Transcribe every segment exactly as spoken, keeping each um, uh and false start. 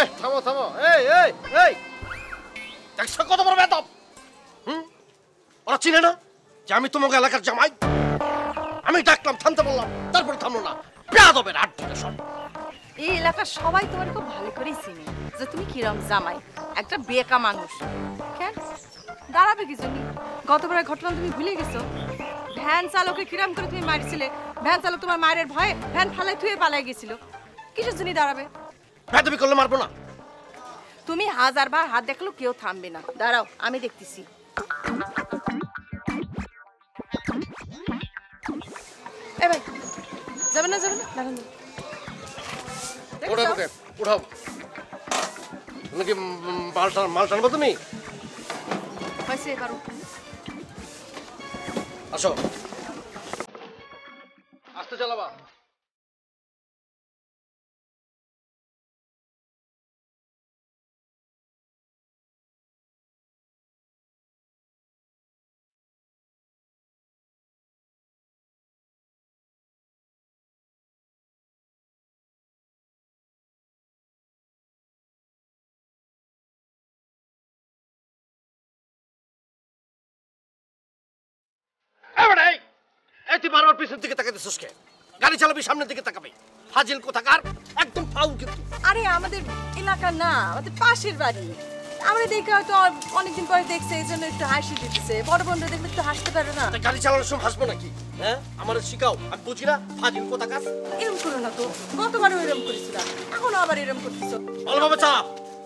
এই থামো থামো, এই এই এই দেখছো কত বড় বেদব? হুম, ওরা চিনে না যে আমি তোমাকে এলাকার জামাই? আমি ডাকলাম, থামতে বললাম, তারপর থামলো না। বেদবের হাত থেকে সব। এই এলাকার সবাই তোমার খুব ভালো করেই চিনে যে তুমি কিরম জামাই, একটা বেকা মানুষ। কেন দাঁড়াবে কি জন্য? গতবারের ঘটনা তুমি ভুলে গেছো? ভ্যান চালকে কিরম করে তুমি মারছিলে, ভ্যান চালক তোমার মায়ের ভয়ে ভ্যান ফালাই থুয়ে পালাই গেছিল। কিসের জন্য দাঁড়াবে? বেদবি করলে মারবো না। তুমি হাজার বার হাত দেখলো কেউ থামবে না। দাঁড়াও, আমি দেখতেছি। এ ভাই, যাবে না যাবে না, দাঁড়ান। ওটা ওকে উঠাও। তুমি কি মাল মাল টানবো তুমি? হয়েছে, এবার আসো, আস্তে চালাবা। তুই বারবার পিছনের দিকে তাকাইতেছিস কে? গাড়ি চালাবি, সামনের দিকে তাকাবি। ফাজিল কোথাকার, একদম ফাউল কিন্তু। আরে আমাদের এলাকা না, আমাদের পাশের বাড়ি। আমরা দেখে হয়তো অনেকদিন পরে দেখছে, এই জন্য একটু হাসি দিতেছে। বড় বন্ধু দেখলে একটু হাসতে পারে না? গাড়ি চালানোর সময় হাসবো নাকি? হ্যাঁ, আমার শিখাও, আমি বুঝি না। ফাজিল কোথাকার। এরকম করো না তো, গতবারও এরকম করেছিল, এখনো আবার এরকম করতেছো। ভালোভাবে চালা।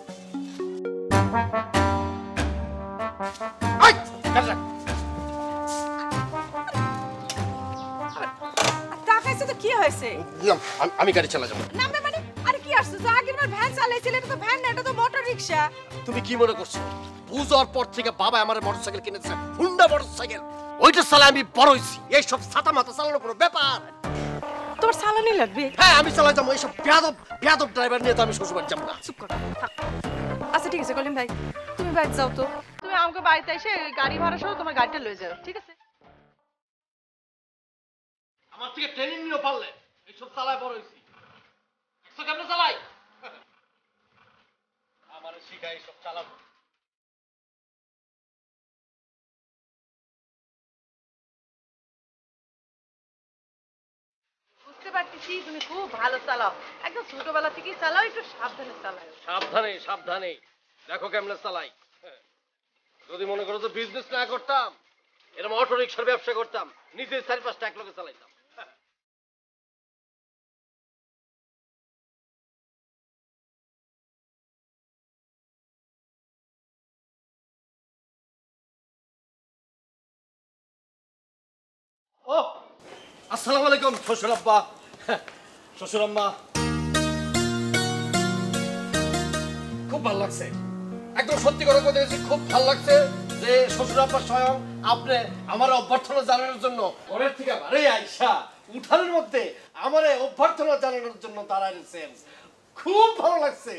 টাকাইছে তো কি হয়েছে? আমি গাড়ি চালা যাবো। নামবে মানে? আরে কি আসছে? আগের বার ভ্যান চালাইছিল, এটা তো ভ্যান না, এটা তো মোটর রিকশা। তুমি কি মনে করছো বুঝার পর থেকে বাবা আমার মোটরসাইকেল কিনেছে, হুন্ডা মোটরসাইকেল, ওইটা চালায় আমি বড় হইছি। এইসব ছাতা মাথা চালানোর কোনো ব্যাপার? তোর চালানি লাগবে? হ্যাঁ, আমি চালাই যাবো। এইসব বেয়াদব বেয়াদব ড্রাইভার নিয়ে তো আমি শ্বশুরবাড়ি যাবো না। চুপ কর, থাক। আচ্ছা ঠিক আছে কলিম ভাই, তুমি বাইরে যাও তো। তুমি আমাকে বাড়িতে এসে গাড়ি ভাড়া সহ তোমার গাড়িটা লয়ে যাও, ঠিক আছে? আমার থেকে ট্রেনিং নিও পারলে। এইসব চালায় বড় হইছি। একশো কেমনে চালাই? আমার শিখাই এইসব চালাবো। বুঝতে পারতেছি তুমি খুব ভালো চালাও, একদম ছোটবেলা থেকেই চালাও, একটু সাবধানে চালাও। সাবধানে সাবধানে, দেখো কেমনে চালাই। যদি মনে করো তো বিজনেস না করতাম, এরকম অটো রিক্সার ব্যবসা করতাম, নিজে চারি পাঁচটা এক লোকে চালাইতাম। ও আসসালামু আলাইকুম শ্বশুর আব্বা, শ্বশুর আম্মা। খুব ভালো লাগছে, একদম সত্যি কথা বলতে গেছি, খুব ভালো লাগছে যে শ্বশুর আব্বা স্বয়ং আপনি আমার অভ্যর্থনা জানানোর জন্য ঘরের থেকে বাড়ি আইসা উঠানের মধ্যে আমার অভ্যর্থনা জানানোর জন্য দাঁড়াইছেন। খুব ভালো লাগছে।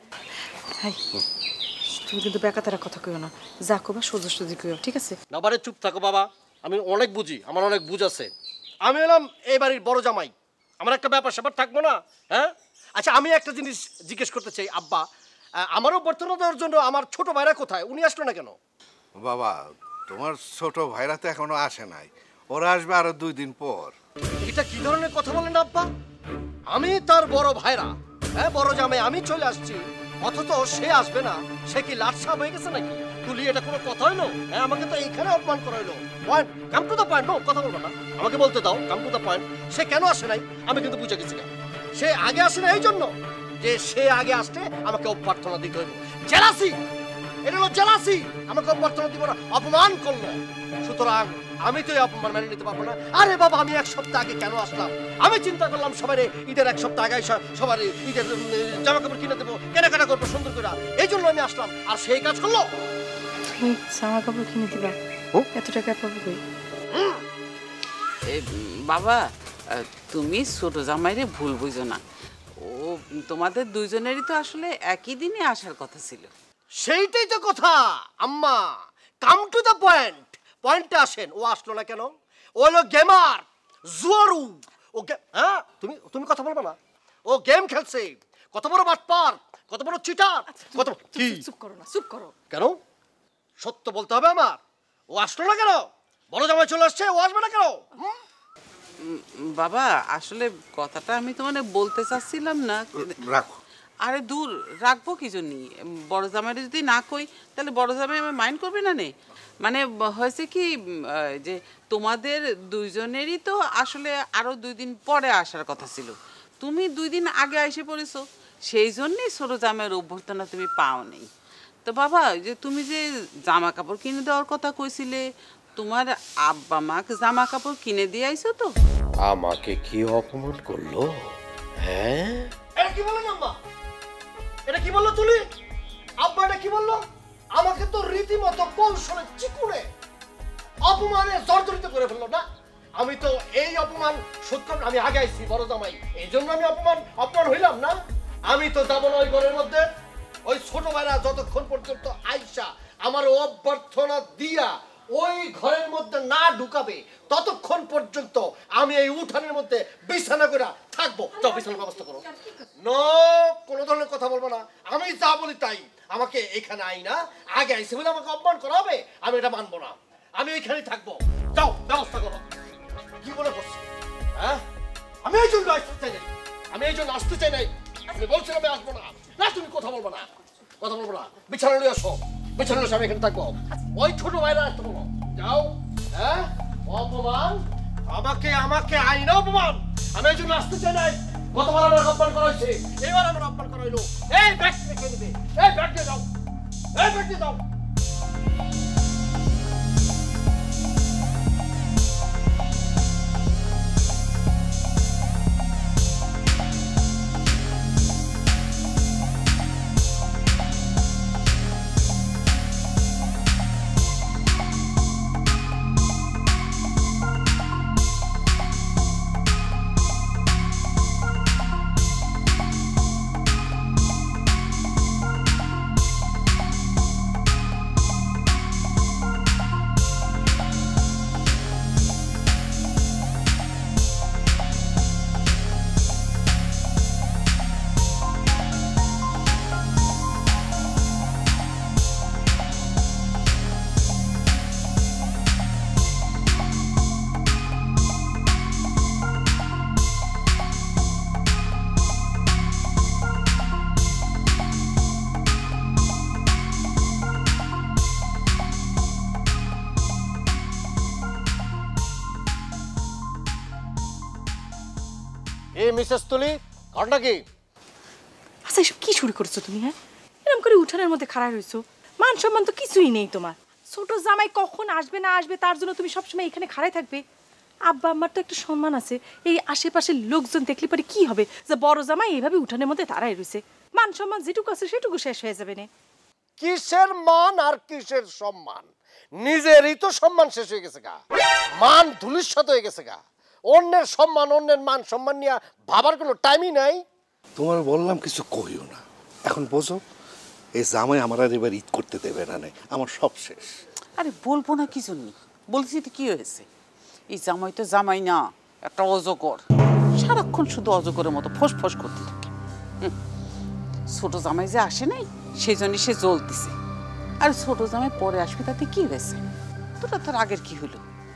তুমি কিন্তু বেকাতারা কথা কইও না, যা কবা সোজা সোজি কইও, ঠিক আছে? না বারে চুপ থাকো বাবা, আমি অনেক বুঝি, আমার অনেক বুঝ আছে। আমি এলাম এই বাড়ির বড় জামাই, আমার একটা ব্যাপার স্যাপার থাকবো না? হ্যাঁ, আচ্ছা আমি একটা জিনিস জিজ্ঞেস করতে চাই আব্বা, আমারও অভ্যর্থনা দেওয়ার জন্য আমার ছোট ভাইরা কোথায়? উনি আসলো না কেন? বাবা, তোমার ছোট ভাইরা তো এখনো আসে নাই, ওরা আসবে আরো দুই দিন পর। এটা কি ধরনের কথা বলেন আব্বা? আমি তার বড় ভাইরা, হ্যাঁ বড় জামাই, আমি চলে আসছি, অথচ সে আসবে না। সে কি লাটসাপ হয়ে গেছে নাকি? তুলি, এটা কোনো কথা হইলো? হ্যাঁ, আমাকে তো এইখানে অপমান করা হইলো। Point, come to the point. No, কথা বলবো না, আমাকে বলতে দাও, কাম টু দ্য পয়েন্ট। সে কেন আসে নাই আমি কিন্তু বুঝে গেছি। সে আগে আসে না এই জন্য যে সে আগে আসলে আমাকে অভ্যর্থনা দিতে হইব। জেলাসি, এটা হলো জেলাসি। আমাকে অভ্যর্থনা দিব না, অপমান করলো। সুতরাং আমি তো এই অপমান মেনে নিতে পারবো না। আরে বাবা, আমি এক সপ্তাহ আগে কেন আসলাম? আমি চিন্তা করলাম সবাই ঈদের এক সপ্তাহ আগে সবার ঈদের জামা কাপড় কিনে দেবো, কেনাকাটা করবো সুন্দর করে, এই জন্য আমি আসলাম। আর সেই কাজ করলো। তুমি জামা কাপড় কিনে দিবা? এত টাকা পাবো কই? বাবা, তুমি ছোট জামাইরে ভুল বুঝো না, ও তোমাদের দুইজনেরই তো আসলে একই দিনে আসার কথা ছিল। সেইটাই তো কথা আম্মা, কাম টু দ্য পয়েন্ট। পয়েন্টে আসেন। ও আসলো না কেন? ও হলো গেমার, জুয়ারু। ও হ্যাঁ, তুমি তুমি কথা বলবে না? ও গেম খেলছে, কত বড় বাটপার, কত বড় চিটার, কত কি? চুপ, চুপ করো না, চুপ করো। কেন সত্য বলতে হবে আমার? ও আসলো না কেন? বড় জামাই চলে আসছে, ও আসবে না কেন? হুম? উম, বাবা আসলে কথাটা আমি তোমাকে বলতে চাচ্ছিলাম না। রাখো। আরে দূর, রাখবো কি জন্যি? বড় জামাইরে যদি না কই তাহলে বড় জামাই আমার মাইন্ড করবে না নে। মানে ব- হয়েছে কি উম, আহ, যে তোমাদের দুইজনেরই তো আসলে আরো দুই দিন পরে আসার কথা ছিল, তুমি দুই দিন আগে এসে পড়েছো, সেই জন্যই ছোট জামাইয়ের অভ্যর্থনা তুমি পাও নেই। তো বাবা ওই যে তুমি যে জামা কাপড় কিনে দেওয়ার কথা কইছিলে, তোমার আব্বা মাকে জামা কাপড় কিনে দিয়ে আইছো তো? আমাকে কি অপমান করলো? হ্যাঁ, এটা কি বললেন আম্মা? এটা কি বললো তুলি? আব্বা এটা কি বললো? আমাকে তো রীতিমতো কৌশলে চিকুনে অপমানে জর্জরিত করে ফেললো না? আমি তো এই অপমান সত্য, আমি আগে আইছি বড় জামাই, এই জন্য আমি অপমান অপমান হইলাম না? আমি তো যাবো না ওই ঘরের মধ্যে। ওই ছোট ভাইরা যতক্ষণ পর্যন্ত আইসা আমার অভ্যর্থনা দিয়া ওই ঘরের মধ্যে না ঢুকাবে ততক্ষণ পর্যন্ত আমি এই উঠানের মধ্যে বিছানা করে থাকবো। যাও বিছানার ব্যবস্থা করো। নো, কোনো ধরনের কথা বলবো না। আমি যা বলি তাই। আমাকে এখানে আই না, আগে আইসি বলে আমাকে অপমান করা হবে? আমি এটা মানবো না। আমি ওইখানেই থাকবো। যাও ব্যবস্থা করো। কি বলে বসছি? হ্যাঁ, আমি এই জন্য আসতে চাই নাই, আমি এই জন্য আসতে চাই নাই। আপনি বলছেন আমি আসবো না, না তুমি কথা বলবো না, কথা বলবো না। বিছানা নিয়ে আসো, বিছানা নিয়ে আমি এখানে থাকবো। ওই ছোট ভাইরা আসতে বলো। যাও। হ্যাঁ, অপমান আমাকে আমাকে আইনা অপমান, আমি এই জন্য আসতে চাই নাই। গতবার আমার অপমান করা হয়েছে, এবার আমার অপমান করা হইলো। এই ব্যাগ রেখে দেবে, এই ব্যাগ দিয়ে যাও, এই ব্যাগ দিয়ে যাও। এই মিসেস তুলি, ঘটনা কি? আচ্ছা এসব কি শুরু করছো তুমি? হ্যাঁ, এরকম করে উঠানের মধ্যে খাড়া রইছো, মান সম্মান তো কিছুই নেই তোমার। ছোট জামাই কখন আসবে না আসবে তার জন্য তুমি সবসময় এখানে খাড়াই থাকবে? আব্বা আম্মার তো একটা সম্মান আছে, এই আশেপাশের লোকজন দেখলে পরে কি হবে যে বড় জামাই এইভাবে উঠানের মধ্যে দাঁড়ায় রইছে? মান সম্মান যেটুকু আছে সেটুকু শেষ হয়ে যাবে না। কিসের মান আর কিসের সম্মান? নিজেরই তো সম্মান শেষ হয়ে গেছে গা, মান ধুলিস্বাত হয়ে গেছে গা। অন্যের সম্মান অন্যের মান সম্মান নিয়ে ভাবার কোনো টাইমই নাই। তোমার বললাম কিছু কইও না, এখন বোঝো এই জামাই আমার আর এবার ঈদ করতে দেবে না, নাই আমার সব শেষ। আরে বলবো না কি জন্য, বলছি তো কি হয়েছে? এই জামাই তো জামাই না, একটা অজগর, সারাক্ষণ শুধু অজগরের মতো ফোঁস ফোঁস করতে থাকে। হুম, ছোট জামাই যে আসে নাই সেই জন্য সে জ্বলতেছে। আর ছোট জামাই পরে আসবে তাতে কি হয়েছে? তোরা তোর আগের কি হলো?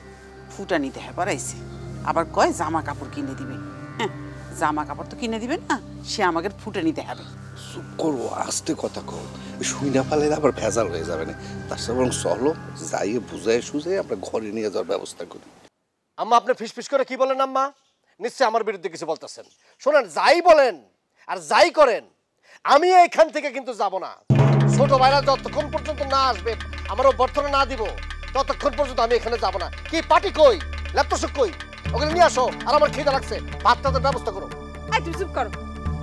ফুটানি দেহে বাড়াইছে, আবার কয় জামা কাপড় কিনে দিবে। হ্যাঁ, জামা কাপড় তো কিনে দিবে না, সে আমাকে ফুটানি দেখাবে। চুপ করো, আস্তে কথা কও, শুই না পালে আবার ভেজাল হয়ে যাবে না। তার সাথে বরং চলো যাইয়ে বুঝাই সুঝাই আমরা ঘরে নিয়ে যাওয়ার ব্যবস্থা করি। আম্মা আপনি ফিসফিস করে কি বলেন আম্মা? নিশ্চয়ই আমার বিরুদ্ধে কিছু বলতেছেন। শোনেন, যাই বলেন আর যাই করেন আমি এইখান থেকে কিন্তু যাব না। ছোট ভাইরা যতক্ষণ পর্যন্ত না আসবে, আমার অভ্যর্থনা না দিব, ততক্ষণ পর্যন্ত আমি এখানে যাব না। কি পার্টি কই, ল্যাপটপ কই, ওখানে নিয়ে আসো। আর আমার খিদে লাগছে, ভাত টাতের ব্যবস্থা করো। আই তুমি চুপ করো।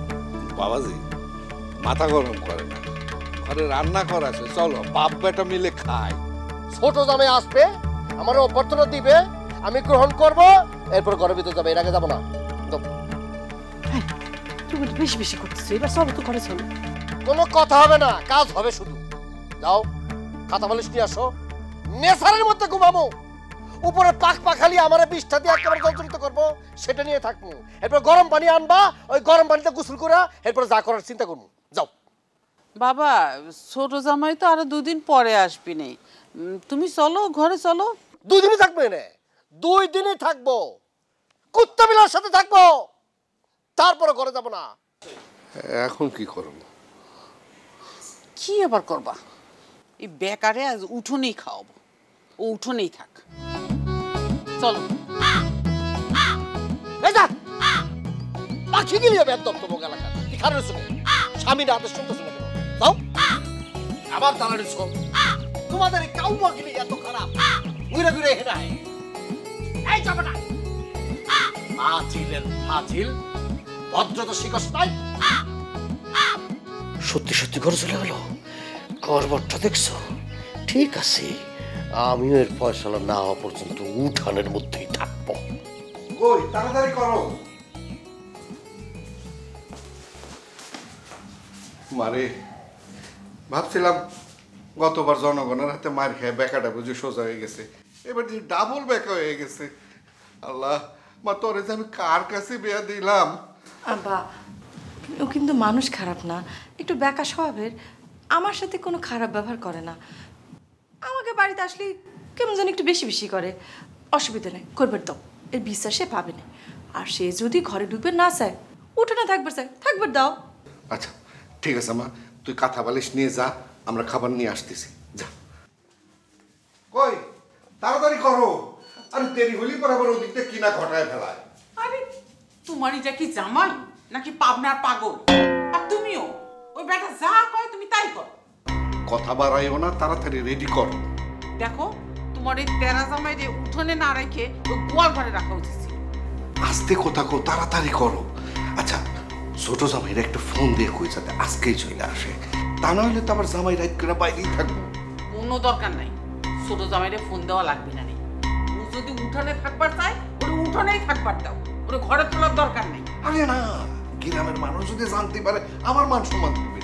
বাবাজি মাথা গরম করে না, ঘরে রান্না করা আছে, চলো বাপ বেটা মিলে খাই। ছোট জামাই আসবে, আমার অভ্যর্থনা দিবে, আমি গ্রহণ করব, এরপর ঘরের ভিতরে যাবে, এর আগে যাবো না। যাও। তুমি একটু বেশি বেশি করতেছো, এবার সব তো ঘরে চলো। কোনো কথা হবে না, কাজ হবে শুধু। যাও খাতা বালিশ নিয়ে আসো, নেশারের মধ্যে ঘুমাবো। উপরে পাক পাখালি আমারে বিষ্ঠা দিয়ে একেবারে জর্জরিত করবো সেটা নিয়ে থাকবো। এরপর গরম পানি আনবা, ওই গরম পানিতে গোসল করা এরপর যা করার চিন্তা করবো। যাও। বাবা ছোট জামাই তো আরো দুদিন পরে আসবি নে, উম, তুমি চলো ঘরে চলো। দুই দিনই থাকবে না, দুই দিনই থাকবো, কুত্তা বিলার সাথে থাকবো, তারপরে ঘরে যাবো না। এখন কি করব? কি আবার করবা? এই বেকারে আজ উঠোনেই খাওয়াবো, ও উঠোনেই থাক। চলো। এই যা, পাখি গিয়ে যাবে একদম তোমার এলাকা। কি খারাপ শুনে স্বামীর আদেশ শুনতেছো না কেন? যাও। আবার দাঁড়ানো সব তোমাদের এই কাউ পাখি এত খারাপ, ঘুরে ঘুরে হেরায়। এই যাবে না, ফাজিলের ফাজিল, ভদ্রতা শিখস নাই। সত্যি সত্যি ঘরে চলে গেল, গড়বড়টা দেখছো? ঠিক আছে, আমিও এর ফয়সালা না হওয়া পর্যন্ত উঠানের মধ্যেই থাকবো। কই তাড়াতাড়ি করো। মারে ভাবছিলাম গতবার জনগণের হাতে মার খেয়ে বেকাটা বুঝে সোজা হয়ে গেছে, এবার যে ডাবল বেকা হয়ে গেছে। আল্লাহ, মা তোরে যে আমি কার কাছে বিয়া দিলাম। আব্বা ও কিন্তু মানুষ খারাপ না, একটু বেকা স্বভাবের, আমার সাথে কোনো খারাপ ব্যবহার করে না। আমাকে বাড়িতে আসলে কেমন যেন একটু বেশি বেশি করে। অসুবিধা নেই, করবে দাও, এর বিশ্বাস সে পাবে না। আর সে যদি ঘরে ঢুকবে না চায়, উঠোনে থাকবে চায়, থাকবে দাও। আচ্ছা ঠিক আছে মা, তুই কাঁথা বালিশ নিয়ে যা, আমরা খাবার নিয়ে আসতেছি। যা। কই তাড়াতাড়ি করো, আরে দেরি হলি পর আবার ওদিকটা কিনা ঘটায় ফেলায়। আরে তোমারই যা কি জামাই নাকি পাবনার পাগল? আর তুমিও ওই বেটা যা কয় তুমি তাই কর। কথা বাড়াইও না, তাড়াতাড়ি রেডি কর। দেখো তোমার এই তেরা জামাই যে উঠোনে না রেখে ওই গোয়াল ঘরে রাখা উচিত ছিল। আস্তে কথা কো, তাড়াতাড়ি করো। আচ্ছা ছোট জামাইরা একটা ফোন দিয়ে কই যাতে আজকেই চলে আসে, তা না হলে তো আবার জামাই রাত করে বাইরেই থাকবো। কোনো দরকার নাই, ছোট জামাইরে ফোন দেওয়া লাগবে না রে। ও যদি উঠোনে থাকবার চায় ওরে উঠোনেই থাকবার দাও, ওরে ঘরে তোলার দরকার নেই। আরে না, গ্রামের মানুষ যদি জানতে পারে আমার মান সম্মান থাকবে।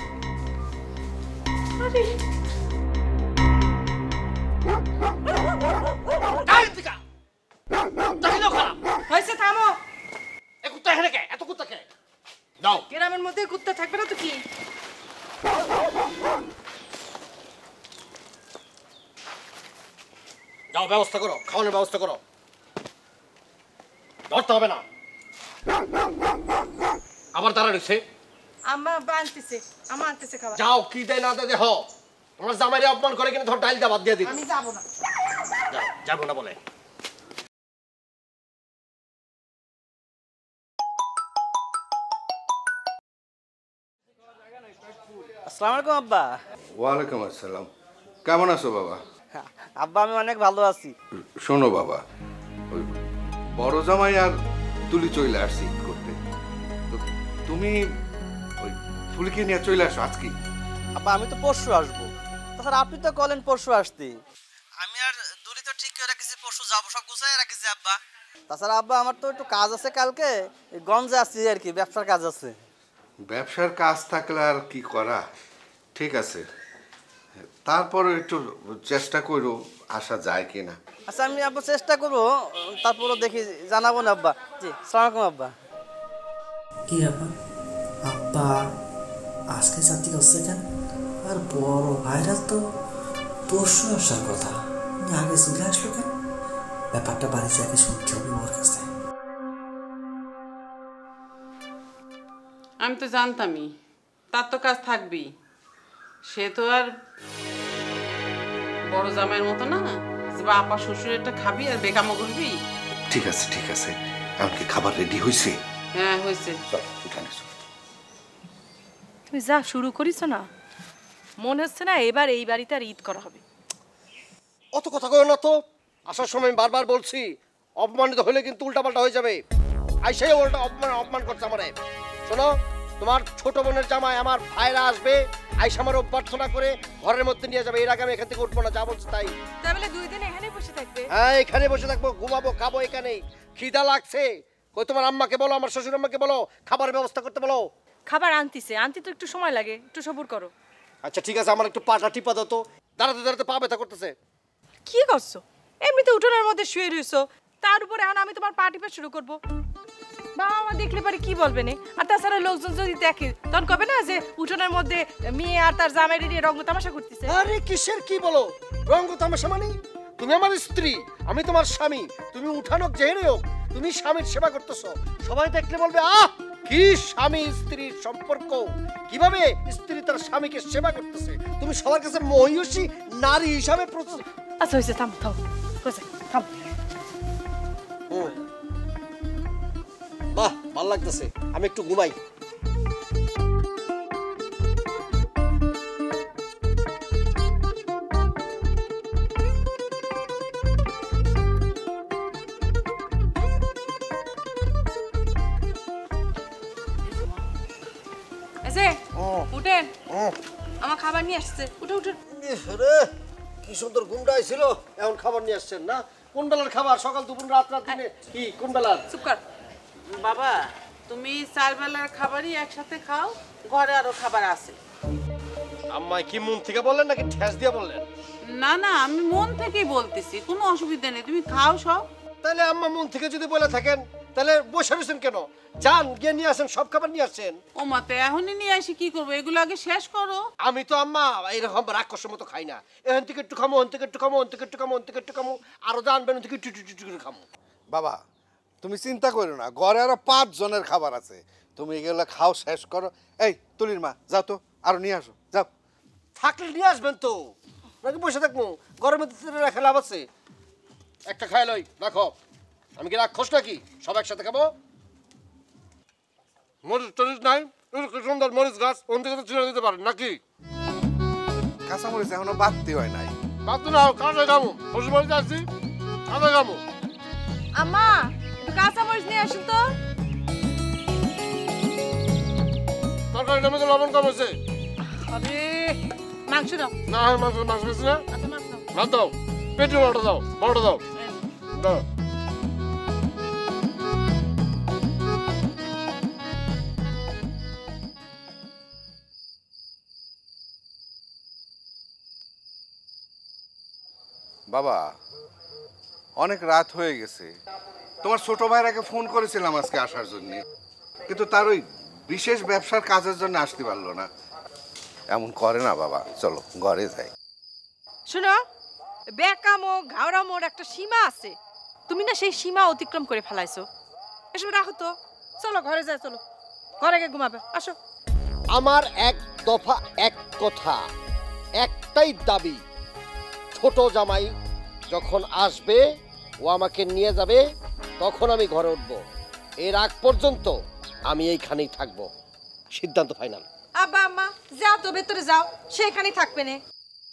হয়েছে, থামো। এ কুত্তা এখানে কে? এত কুত্তা কে? দাও। গ্রামের মধ্যে কুত্তা থাকবে না তো কি? যাও, ব্যবস্থা করো, খাওয়ানোর ব্যবস্থা করো। ধরতে হবে না। আবার দাঁড়া রয়েছে। আম্মা আব্বা আনতেছে, আমা আনতেছে খাবার। যাও, কি দেয় না দেয় দেহ। তোমার জামাইরে অপমান করে কিনা ধর ডাইল দা বাদ দিয়ে দিই। আমি যাবো না। যাও, যাবো না বলে। আসসালামু আলাইকুম আব্বা। ওয়ালাইকুম আসসালাম। কেমন আছো বাবা? আব্বা আমি অনেক ভালো আছি। শোনো বাবা, ওই বড় জামাই আর তুলি চলে আসছি ঈদ করতে, তো তুমি ওই ফুলকে নিয়ে চলে আসো আজকে। আব্বা আমি তো পরশু আসবো, তাছাড়া আপনি তো কলেন পরশু আসতে। আমি আর দুলি তো ঠিক করে রাখিছি পরশু যাবো, সব গুছাই রাখিছি আব্বা। তাছাড়া আব্বা আমার তো একটু কাজ আছে কালকে, এই গঞ্জে আসছি আর কি, ব্যবসার কাজ আছে। ব্যবসার কাজ থাকলে আর কি করা, ঠিক আছে, তারপরে একটু চেষ্টা করো আসা যায় কিনা। আচ্ছা আমি আব্বা চেষ্টা করবো, তারপরও দেখি জানাবো না আব্বা। জি আসসালামু আলাইকুম আব্বা। কি ব্যাপার আব্বা আজকে চাকরি করছে কেন? আর বড় ভাইরা তো পরশু আসার কথা, উনি আগে চলে আসলো কেন? ব্যাপারটা বাড়িতে আগে শুনতে হবে ওর কাছে। আমি তো জানতামই তার তো কাজ থাকবেই, সে তো আর বড় জামাইয়ের মতো না যে বাপা শ্বশুরেরটা খাবি আর বেকামো করবি। ঠিক আছে ঠিক আছে, এমনকি খাবার রেডি হয়েছে? হ্যাঁ হয়েছে। চল উঠানে চল। তুমি যা শুরু করিছো না, মনে হচ্ছে না এবার এই বাড়িতে আর ঈদ করা হবে। অত কথা কই না তো। আসার সময় আমি বারবার বলছি, অপমানিত হলে কিন্তু উল্টাপাল্টা হয়ে যাবে। আইসাই উল্টা অপমান অপমান করছে আমারে। শোনো, তোমার ছোট বোনের জামাই আমার ভাইরা আসবে, আইসা আমার অভ্যর্থনা করে ঘরের মধ্যে নিয়ে যাবে। এর আগে আমি এখান থেকে উঠবো না, যা বলছি তাই। তাই বলে দুই দিন এখানেই বসে থাকবে? হ্যাঁ, এখানে বসে থাকবো, ঘুমাবো, খাবো এখানেই। খিদা লাগছে, কই তোমার আম্মাকে বলো, আমার শ্বশুর আম্মাকে বলো খাবারের ব্যবস্থা করতে বলো। খাবার আনতিছে, আনতে তো একটু সময় লাগে, একটু সবুর করো। আচ্ছা ঠিক আছে, আমার একটু পাটা টিপা দাও তো, দাঁড়াতে দাঁড়াতে পা ব্যথা করতেছে। কি করছো? এমনিতে উঠোনের মধ্যে শুয়ে রইছো, তার উপরে এখন আমি তোমার পার্টি পা শুরু করবো। বাবা মা দেখলে পারে কি বলবে না? আর তাছাড়া লোকজন যদি দেখে তখন কবে না যে উঠোনের মধ্যে মেয়ে আর তার জামাইরে নিয়ে রঙ্গ তামাশা করতেছে। আরে কিসের কি বলো রঙ্গ তামাশা? মানে তুমি আমার স্ত্রী, আমি তোমার স্বামী। তুমি উঠানোক যেহেরে হোক, তুমি স্বামীর সেবা করতেছো। সবাই দেখলে বলবে আহ কি স্বামী স্ত্রীর সম্পর্ক, কিভাবে স্ত্রী তার স্বামীকে সেবা করতেছে। তুমি সবার কাছে মহিষী নারী হিসাবে প্রস্তুত। আচ্ছা হয়েছে, থাম থাম থাম। বাহ ভালো লাগতেছে, আমি একটু ঘুমাই। এসে উঠেন, আমার খাবার নিয়ে আসছে। উঠে উঠে রে কি সুন্দর গুন্ডা আইছিল, এখন খাবার নিয়ে আসছেন না? কোন বেলার খাবার? সকাল দুপুর রাত রাত দিনে কি কোন বেলার? চুপ কর বাবা, তুমি চার বেলার খাবারই একসাথে খাও, ঘরে আরো খাবার আছে। আম্মাই কি মন থেকে বললেন নাকি ঠেস দিয়ে বললেন? না না, আমি মন থেকেই বলতেছি, কোনো অসুবিধা নেই, তুমি খাও সব। তাহলে আম্মা মন থেকে যদি বলে থাকেন তাহলে বসে রয়েছেন কেন? যান গিয়ে নিয়ে আসেন, সব খাবার নিয়ে আসছেন। ও মাতে এখনই নিয়ে আসি, কি করবো? এগুলো আগে শেষ করো। আমি তো আম্মা এইরকম রাক্ষসের মতো খাই না। এখান থেকে একটু খামো, ওখান থেকে একটু খামো, ওখান থেকে একটু খামো, ওখান থেকে একটু খামো, আরো জানবেন থেকে একটু একটু একটু করে খামো। বাবা তুমি চিন্তা করো না, ঘরে আরো পাঁচ জনের খাবার আছে, তুমি এগুলো খাও শেষ করো। এই তুলির মা যাও তো, আরো নিয়ে আসো যাও। থাকলে নিয়ে আসবেন তো, নাকি বসে থাকবো? গরমের ভিতরে রাখা লাভ আছে? একটা খাই লই, রাখো। আমি কি রাক্ষস নাকি সব একসাথে খাবো? মরিচ টরিচ নাই, সুন্দর মরিচ গাছ ওন থেকে তো ছিঁড়ে দিতে পারেন নাকি? কাঁচামরিচ এখনো বাড়তি হয় নাই। বাদ না কাঁচা খামো, শ্বশুর বাড়িতে আসছি কাঁচা খামো। আম্মা একটু কাঁচা মরিচ নিয়ে আসুন তো। তরকারিটার মধ্যে লবণ কম হয়েছে। আরে মাংস দাও। না মাংস মাংস বেশি না, আচ্ছা মাংস দাও। ভাত দাও, পেটি বড়টা দাও, বড়টা দাও দাও। বাবা অনেক রাত হয়ে গেছে, তোমার ছোট ভাইরাকে ফোন করেছিলাম আজকে আসার জন্য, কিন্তু তার ওই বিশেষ ব্যবসার কাজের জন্য আসতে পারলো না। এমন করে না বাবা, চলো ঘরে যাই। শোনো, বেকামো ঘাওড়ামোর একটা সীমা আছে, তুমি না সেই সীমা অতিক্রম করে ফেলাইছো। এসব রাখো তো, চলো ঘরে যাই, চলো ঘরে গিয়ে ঘুমাবে, আসো। আমার এক দফা এক কথা, একটাই দাবি, ছোট জামাই যখন আসবে ও আমাকে নিয়ে যাবে, তখন আমি ঘরে উঠবো। এর আগ পর্যন্ত আমি এইখানেই থাকবো, সিদ্ধান্ত ফাইনাল। আব্বা আম্মা যাও তো, ভেতরে যাও, সেখানেই থাকবে না।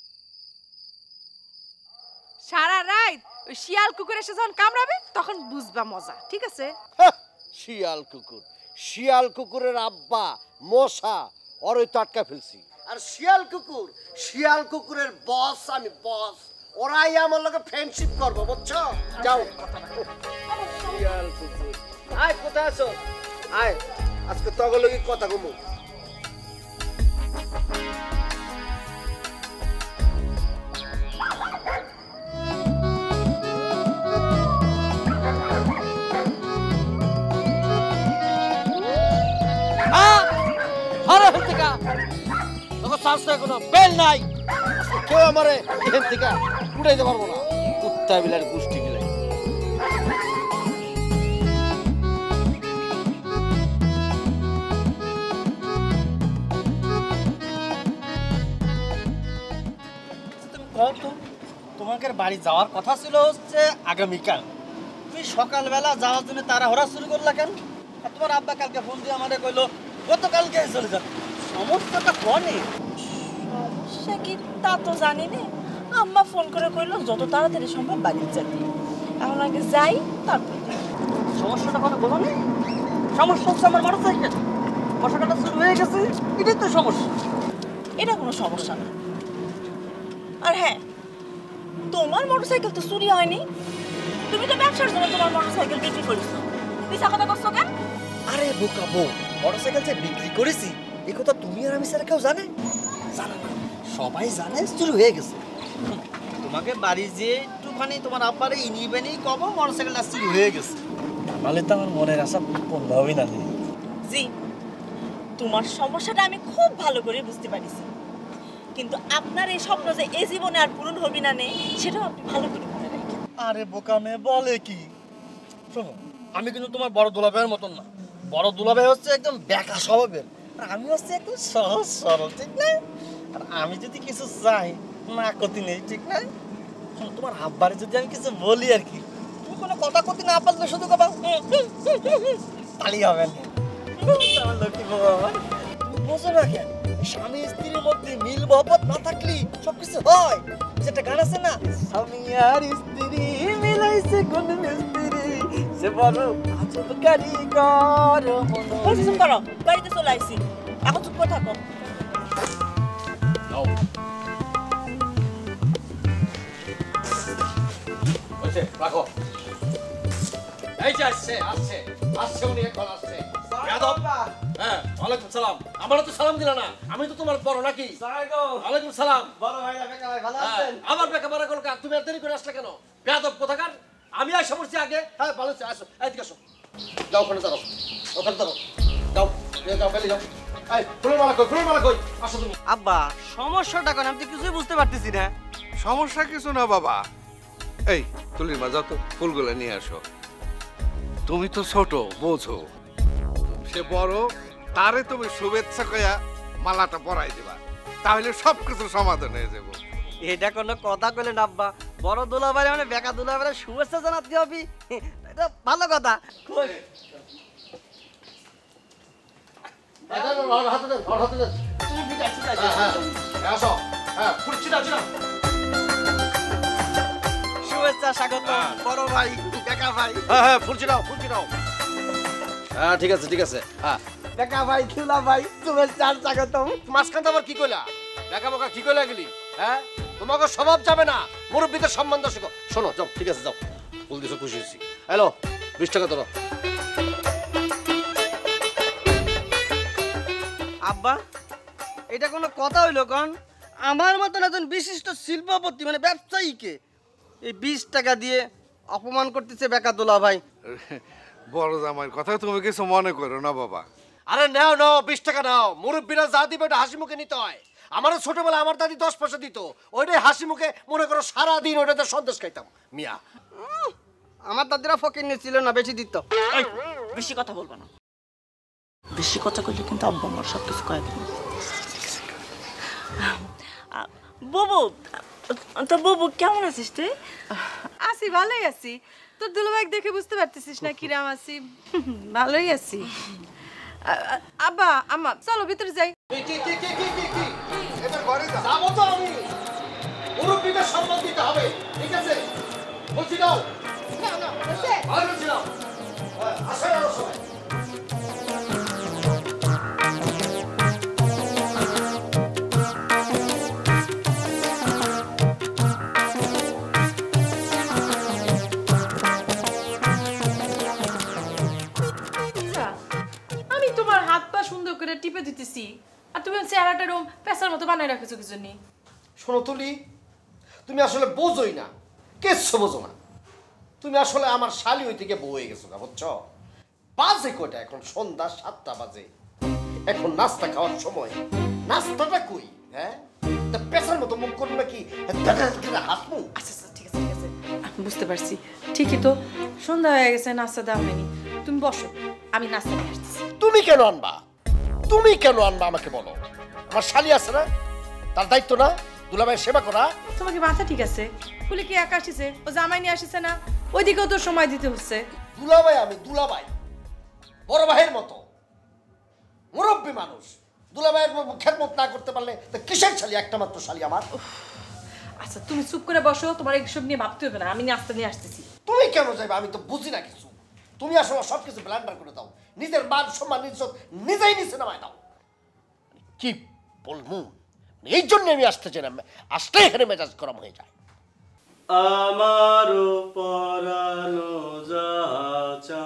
সারা রাত ওই শিয়াল কুকুর এসে যখন কামড়াবে তখন বুঝবা মজা, ঠিক আছে? হাহ, শিয়াল কুকুর, শিয়াল কুকুরের আব্বা মশা, ওর ওই টাটকা ফেলছি। আর শিয়াল কুকুর, শিয়াল কুকুরের বস আমি, বস। ওরাই আমার লগে ফ্রেন্ডশিপ করবো, বুঝছো? যাও। শিয়াল কুকুর, আয় কোথায় আছো? আয়, আজকে তগর লগে কথা কমু। বেল নাই, কেউ আমারে এখান থেকে উঠাইতে পারবো না। কুত্তা বিলার গোষ্ঠী গিলাই। তুমি কও তো, তোমাকে বাড়ি যাওয়ার কথা ছিল হচ্ছে আগামীকাল, তুমি সকালবেলা যাওয়ার জন্য তাড়াহুড়া শুরু করলা কেন? আর তোমার আব্বা কালকে ফোন দিয়ে আমাদের কইলো গতকালকে চলে যাবে, সমস্যাটা কনে? সমস্যা কি তা তো জানি না, আম্মা ফোন করে কইলো যত তাড়াতাড়ি সম্ভব বাড়ি যেতে। এখন আগে যাই, তারপর সমস্যাটা কোনো বলো নেই। সমস্যা হচ্ছে আমার মোটর সাইকেল, বর্ষাকালটা শুরু হয়ে গেছে, এটাই তো সমস্যা। এটা কোনো সমস্যা না। আর হ্যাঁ, তোমার মোটরসাইকেল তো চুরি হয়নি, তুমি তো ব্যবসার জন্য তোমার মোটরসাইকেল বিক্রি করেছো, মিছা কথা করছো কেন? আরে বোকা বউ, মোটরসাইকেল যে বিক্রি করেছি এই কথা তুমি আর আমি স্যার কেউ জানে? জানে না, সবাই জানে চুরি হয়ে গেছে। তোমাকে বাড়ি যেয়ে একটু এখনই তোমার আব্বারে ইনিবেনি কব মোটরসাইকেলটা চুরি হয়ে গেছে, নাহলে তো আমার মনের আশা পূর্ণ হবে না। জি, তোমার সমস্যাটা আমি খুব ভালো করে বুঝতে পারিছি, কিন্তু আপনার এই স্বপ্ন যে এই জীবনে আর পূরণ হবে না নেই সেটাও আপনি ভালো করে মনে রাখেন। আরে বোকা মেয়ে বলে কি, শোনো আমি কিন্তু তোমার বড় দুলাভাইয়ের মতন না। বড় দুলাভাই হচ্ছে একদম বেকা স্বভাবের, আর আমি হচ্ছে একদম সহজ সরল, ঠিক না? আর আমি যদি কিছু চাই না করতে নেই, ঠিক না? শোনো, তোমার আব্বারে যদি আমি কিছু বলি আর কি, তুমি কোনো কথা করতে না পারলে শুধু কবা তালি হবে না। আমার লক্ষ্মী বাবা, আমার বোঝো না কেন? স্বামী স্ত্রীর মধ্যে মিল মহব্বত না থাকলে সবকিছু হয়। যেটা গান আছে না, স্বামী আর স্ত্রী মিলাইছে কোন মিস্ত্রি, সে বড় আজব কারিগর। বলছি চুপ করো, বাড়িতে চলে আইছি, এখন চুপ করে থাকো। রাখো। এই যে আসছে আসছে আসছে উনি এখন আসছে। যাদব, হ্যাঁ ওয়ালাইকুম সালাম। আমারও তো সালাম দিলা না, আমি তো তোমার বড় নাকি? ওয়ালাইকুম সালাম। বড় ভাই, বেকা ভাই, ভালো আছেন? আমার বেকা মারা গেল, তুমি আর দেরি করে আসলে কেন? যাদব কোথাকার? আমি আসা পড়ছি আগে। হ্যাঁ ভালো আছে, আসো এদিকে আসো। যাও ওখানে দাঁড়াও, ওখানে দাঁড়াও, যাও যাও ফেলে যাও। এই ফুলের মালা কই, ফুলের মালা কই? আসো তুমি। আব্বা সমস্যাটা কোন আমি তো কিছুই বুঝতে পারতেছি না। সমস্যা কিছু না বাবা। এই তুলির মা, যাও তো ফুলগুলো নিয়ে আসো। তুমি তো ছোট, বোঝো, সে বড়, তারে তুমি শুভেচ্ছা কয়া মালাটা পরাই দিবা, তাহলে সবকিছু সমাধান হয়ে যাবো। এটা কোনো কথা কইলেন আব্বা? বড় দুলাভাই মানে বেকা দুলাভাই শুভেচ্ছা জানাতে হবে, এটা ভালো কথা। হাতে দেন, হাতে দেন। আসো, হ্যাঁ ফুল ছিটা ছিটা। শুভেচ্ছা স্বাগত বড় ভাই, বেকা ভাই। হ্যাঁ হ্যাঁ ফুল ছিটাও, ফুল ছিটাও। হ্যাঁ ঠিক আছে ঠিক আছে। হ্যাঁ বেকা ভাই, দুলা ভাই, শুভেচ্ছা স্বাগত। মাঝখানটা আবার কি কইলা? দেখা বোকা কি কইলা গেলি? হ্যাঁ তোমাকে স্বভাব যাবে না, মুরব্বীদের সম্মান দাও শিখো। শোনো যাও, ঠিক আছে যাও, ফুল দিছো খুশি হয়েছি। হ্যালো বিশ টাকা ধরো। আব্বা এটা কোনো কথা হইলো কন? আমার মতন একজন বিশিষ্ট শিল্পপতি মানে ব্যবসায়ীকে এই বিশ টাকা দিয়ে অপমান করতেছে বেকা দুলা ভাই। বড় জামাইয়ের কথা তুমি কিছু মনে করো না বাবা। আরে নাও নাও, বিশ টাকা নাও। মুরব্বীরা যা দিবে ওটা হাসি মুখে নিতে হয়। আমারও ছোটবেলা আমার দাদি দশ পয়সা দিত, ওইটাই হাসি মুখে মনে করো সারাদিন ওইটাতে সন্দেশ খাইতাম মিয়া। আমার দাদিরা ফকির ছিল না, বেশি দিত। এই, বেশি কথা বলবো না, বেশি কথা কইলে কিন্তু আব্বা আমার সব কিছু কয়ে দেবে। বুবু, তো বুবু কেমন আছিস তুই? আছি, ভালোই আছি। তোর দুলাভাই দেখে বুঝতে পারতেছিস না কিরাম আছি? ভালোই আছি। আ- আ- আব্বা আম্মা চলো ভিতরে যাই। কি কি কি কি কি কি এবার ঘরে যা। যাবো তো আমি, মুরব্বীদের সম্মান দিতে হবে, ঠিক আছে? বলছি দাও। না না বসে ভালো বলছি দাও। হ্যাঁ আসেন আরো সবাই। আমি তোমার হাত পা সুন্দর করে টিপে দিতেছি আর তুমি চেহারাটা রুম পেশার মতো বানায় রাখেছো কিছু নেই। শোনো তুলি, তুমি আসলে বোঝোই না, কিচ্ছু বোঝো না। তুমি আসলে আমার শালি ওই থেকে বউ হয়ে গেছো না, বুঝছো? বাজে কয়টা এখন? সন্ধ্যা সাতটা বাজে। এখন নাস্তা খাওয়ার সময়, নাস্তাটা কই? হ্যাঁ তা পেশার মতো মুখ করবো নাকি হাত মুখ? আচ্ছা আচ্ছা ঠিক আছে ঠিক আছে, আমি বুঝতে পারছি। ঠিকই তো, সন্ধ্যা হয়ে গেছে, নাস্তা দেওয়া হয়নি। তুমি বসো, আমি নাস্তা নিয়ে আসতেছি। তুমি কেন আনবা? তুমি কেন আনবা আমাকে বলো? আমার শালি আছে না, তার দায়িত্ব না দুলাভাইয়ের সেবা করা? তোমার কি মাথা ঠিক আছে? বলে কি একা আসিছে, ও জামাই নিয়ে আসিছে না? ওইদিকেও তো সময় দিতে হচ্ছে। দুলাভাই আমি দুলাভাই, বড় ভাইয়ের মতো মুরব্বী মানুষ। দুলাভাইয়ের খেদমত না করতে পারলে তো কিসের শালি? একটা মাত্র শালি আমার। আচ্ছা তুমি চুপ করে বসো, তোমার এইসব নিয়ে ভাবতে হবে না, আমি নাস্তা নিয়ে আসতেছি। তুমি কেন যাইবে? আমি তো বুঝি না কিছু। তুমি আসলে সবকিছু ব্লান্ডার করে দাও, নিজের মান সম্মান ইজ্জত নিজেই নিচে নামায় দাও। কি বলবো, এই জন্য আমি আসতে চাই না, আসলে এখানে মেজাজ গরম হয়ে যায়। আমারও পরানো যা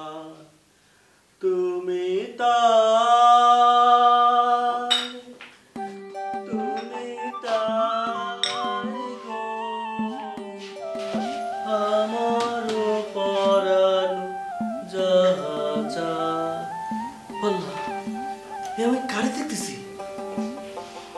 তুমি তাই, তুমি তাই গো।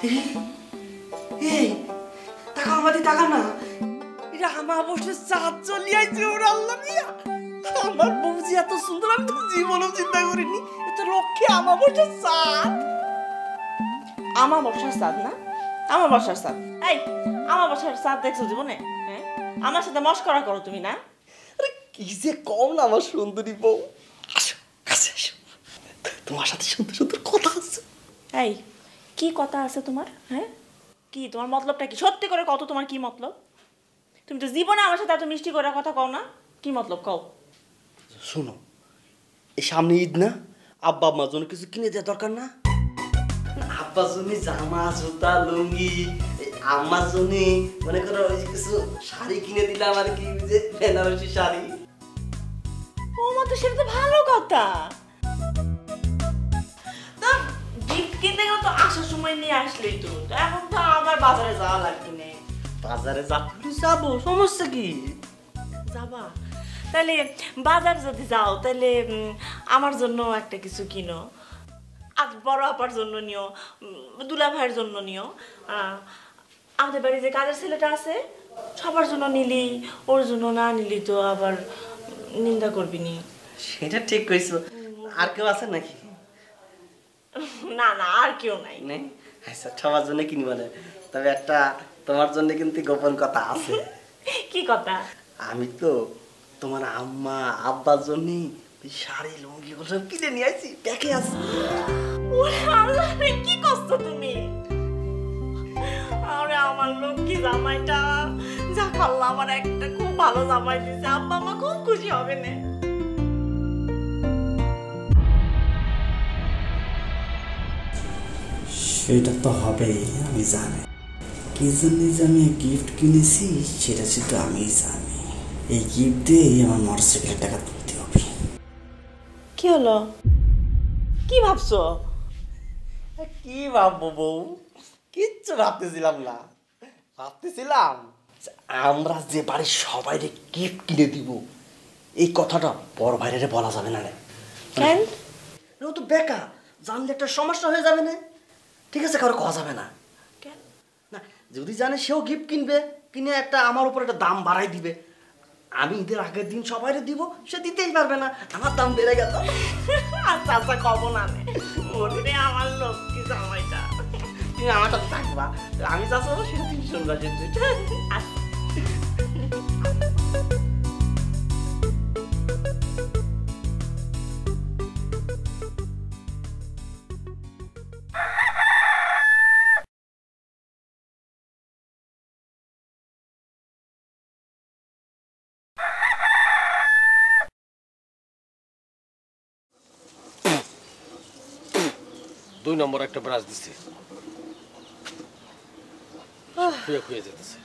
এই টাকা আমাদের টাকা না, এটা আমার বসে চাঁদ চলে আইছে ওর আল্লাহ মিয়া। আমার বউজি এত সুন্দর আমি তো জীবনেও চিন্তা করিনি, এত লক্ষ্যে আমার বসে চাঁদ। আমার বর্ষার চাঁদ না, আমার বর্ষার চাঁদ। এই আমার বর্ষার চাঁদ দেখছো জীবনে? হ্যাঁ, আমার সাথে মস্করা করো তুমি না? আরে কি যে কম না আমার সুন্দরী বউ। আসো কাছে আসো, তোমার সাথে সুন্দর সুন্দর কথা আছে। এই কি কথা আছে তোমার? হ্যাঁ, কি তোমার মতলবটা কি? সত্যি করে কত তোমার কি মতলব? তুমি তো জীবনে আমার সাথে এত মিষ্টি করে কথা কও না, কি মতলব কও? শোনো, এই সামনে ঈদ না, আব্বা আম্মার জন্য কিছু কিনে দেওয়া দরকার না? আব্বার জন্য জামা জুতা লুঙ্গি, আমার জন্য মনে করো ওই যে কিছু শাড়ি কিনে দিলাম আর কি, যে বেনারসি শাড়ি। ও মা, তো সেটা তো ভালো কথা। তা গিফট কিনতে গেলে তো আসার সময় নিয়ে আসলেই তো, তো এখন তো আবার বাজারে যাওয়া লাগবে না। বাজারে যাবো যাবো, সমস্যা কি? যাবা? তাহলে বাজার যদি যাও তাহলে উম, আমার জন্য একটা কিছু কিনো, আজ বড় আপার জন্য নিও, উম, দুলা ভাইয়ের জন্য নিও, আহ, আমাদের বাড়ি যে কাজের ছেলেটা আছে সবার জন্য নিলি, ওর জন্য না নিলি তো আবার নিন্দা করবি নি। সেটা ঠিক কইছো। আর কেউ আছে নাকি? না না, আর কেউ নাই। নেই? আচ্ছা, সবার জন্য কিনবো না, তবে একটা তোমার জন্য কিন্তু গোপন কথা আছে। কি কথা? আমি তো তোমার আম্মা আব্বার জন্য শাড়ি লুঙ্গি সব কিনে নিয়ে আসছি, প্যাকে আছে। ওরে আল্লাহ রে, কি করছো তুমি? আরে আমার লক্ষ্মী জামাইটা, যা আল্লাহ আমার একটা খুব ভালো জামাই দিছে, আব্বা মা খুব খুশি হবে না। সেটা তো হবেই, আমি জানি। কি জন্য যে আমি গিফট কিনেছি সেটা শুধু আমিই জানি। এই গিফট দিয়ে আমার মোটরসাইকেলের টাকা তুলতে হবে। কি হলো? কি ভাবছো? কি ভাববো বউ, কিচ্ছু ভাবতেছিলাম না। ভাবতেছিলাম আমরা যে বাড়ির সবাই গিফট কিনে দিব, এই কথাটা বড় ভাইরে বলা যাবে না। কেন? ও তো বেকা, জানলে একটা সমস্যা হয়ে যাবে না। ঠিক আছে, কারো কথা যাবে না। কেন? না, যদি জানে সেও গিফট কিনবে, কিনে একটা আমার উপর একটা দাম বাড়াই দিবে। আমি ঈদের আগের দিন সবাই দিব, সে দিতেই পারবে না, আমার দাম বেড়ে গেল। আচ্ছা আচ্ছা, কব না নে। ওরে আমার লক্ষ্মী জামাইটা। তুমি আমার সাথে থাকবা, আমি যা চাবো সেটা তুমি শুনবা। আচ্ছা। দুই নম্বর একটা ব্রাশ দিছে, খুঁয়ে খুঁয়ে যেতেছে।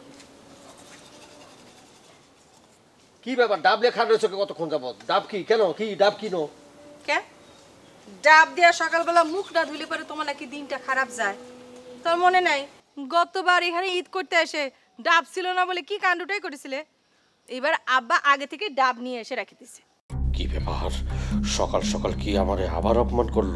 কি ব্যাপার, ডাব লেখা রয়েছে কতক্ষণ যাবত? ডাব কি? কেন কি ডাব কিনো? কেন ডাব দিয়া সকালবেলা মুখ না ধুলে পরে তোমার নাকি দিনটা খারাপ যায়? তোর মনে নাই গতবার এখানে ঈদ করতে এসে ডাব ছিল না বলে কি কাণ্ডটাই করেছিলে? এবার আব্বা আগে থেকে ডাব নিয়ে এসে রেখে দিছে। কি ব্যাপার, সকাল সকাল কি আমারে আবার অপমান করলো?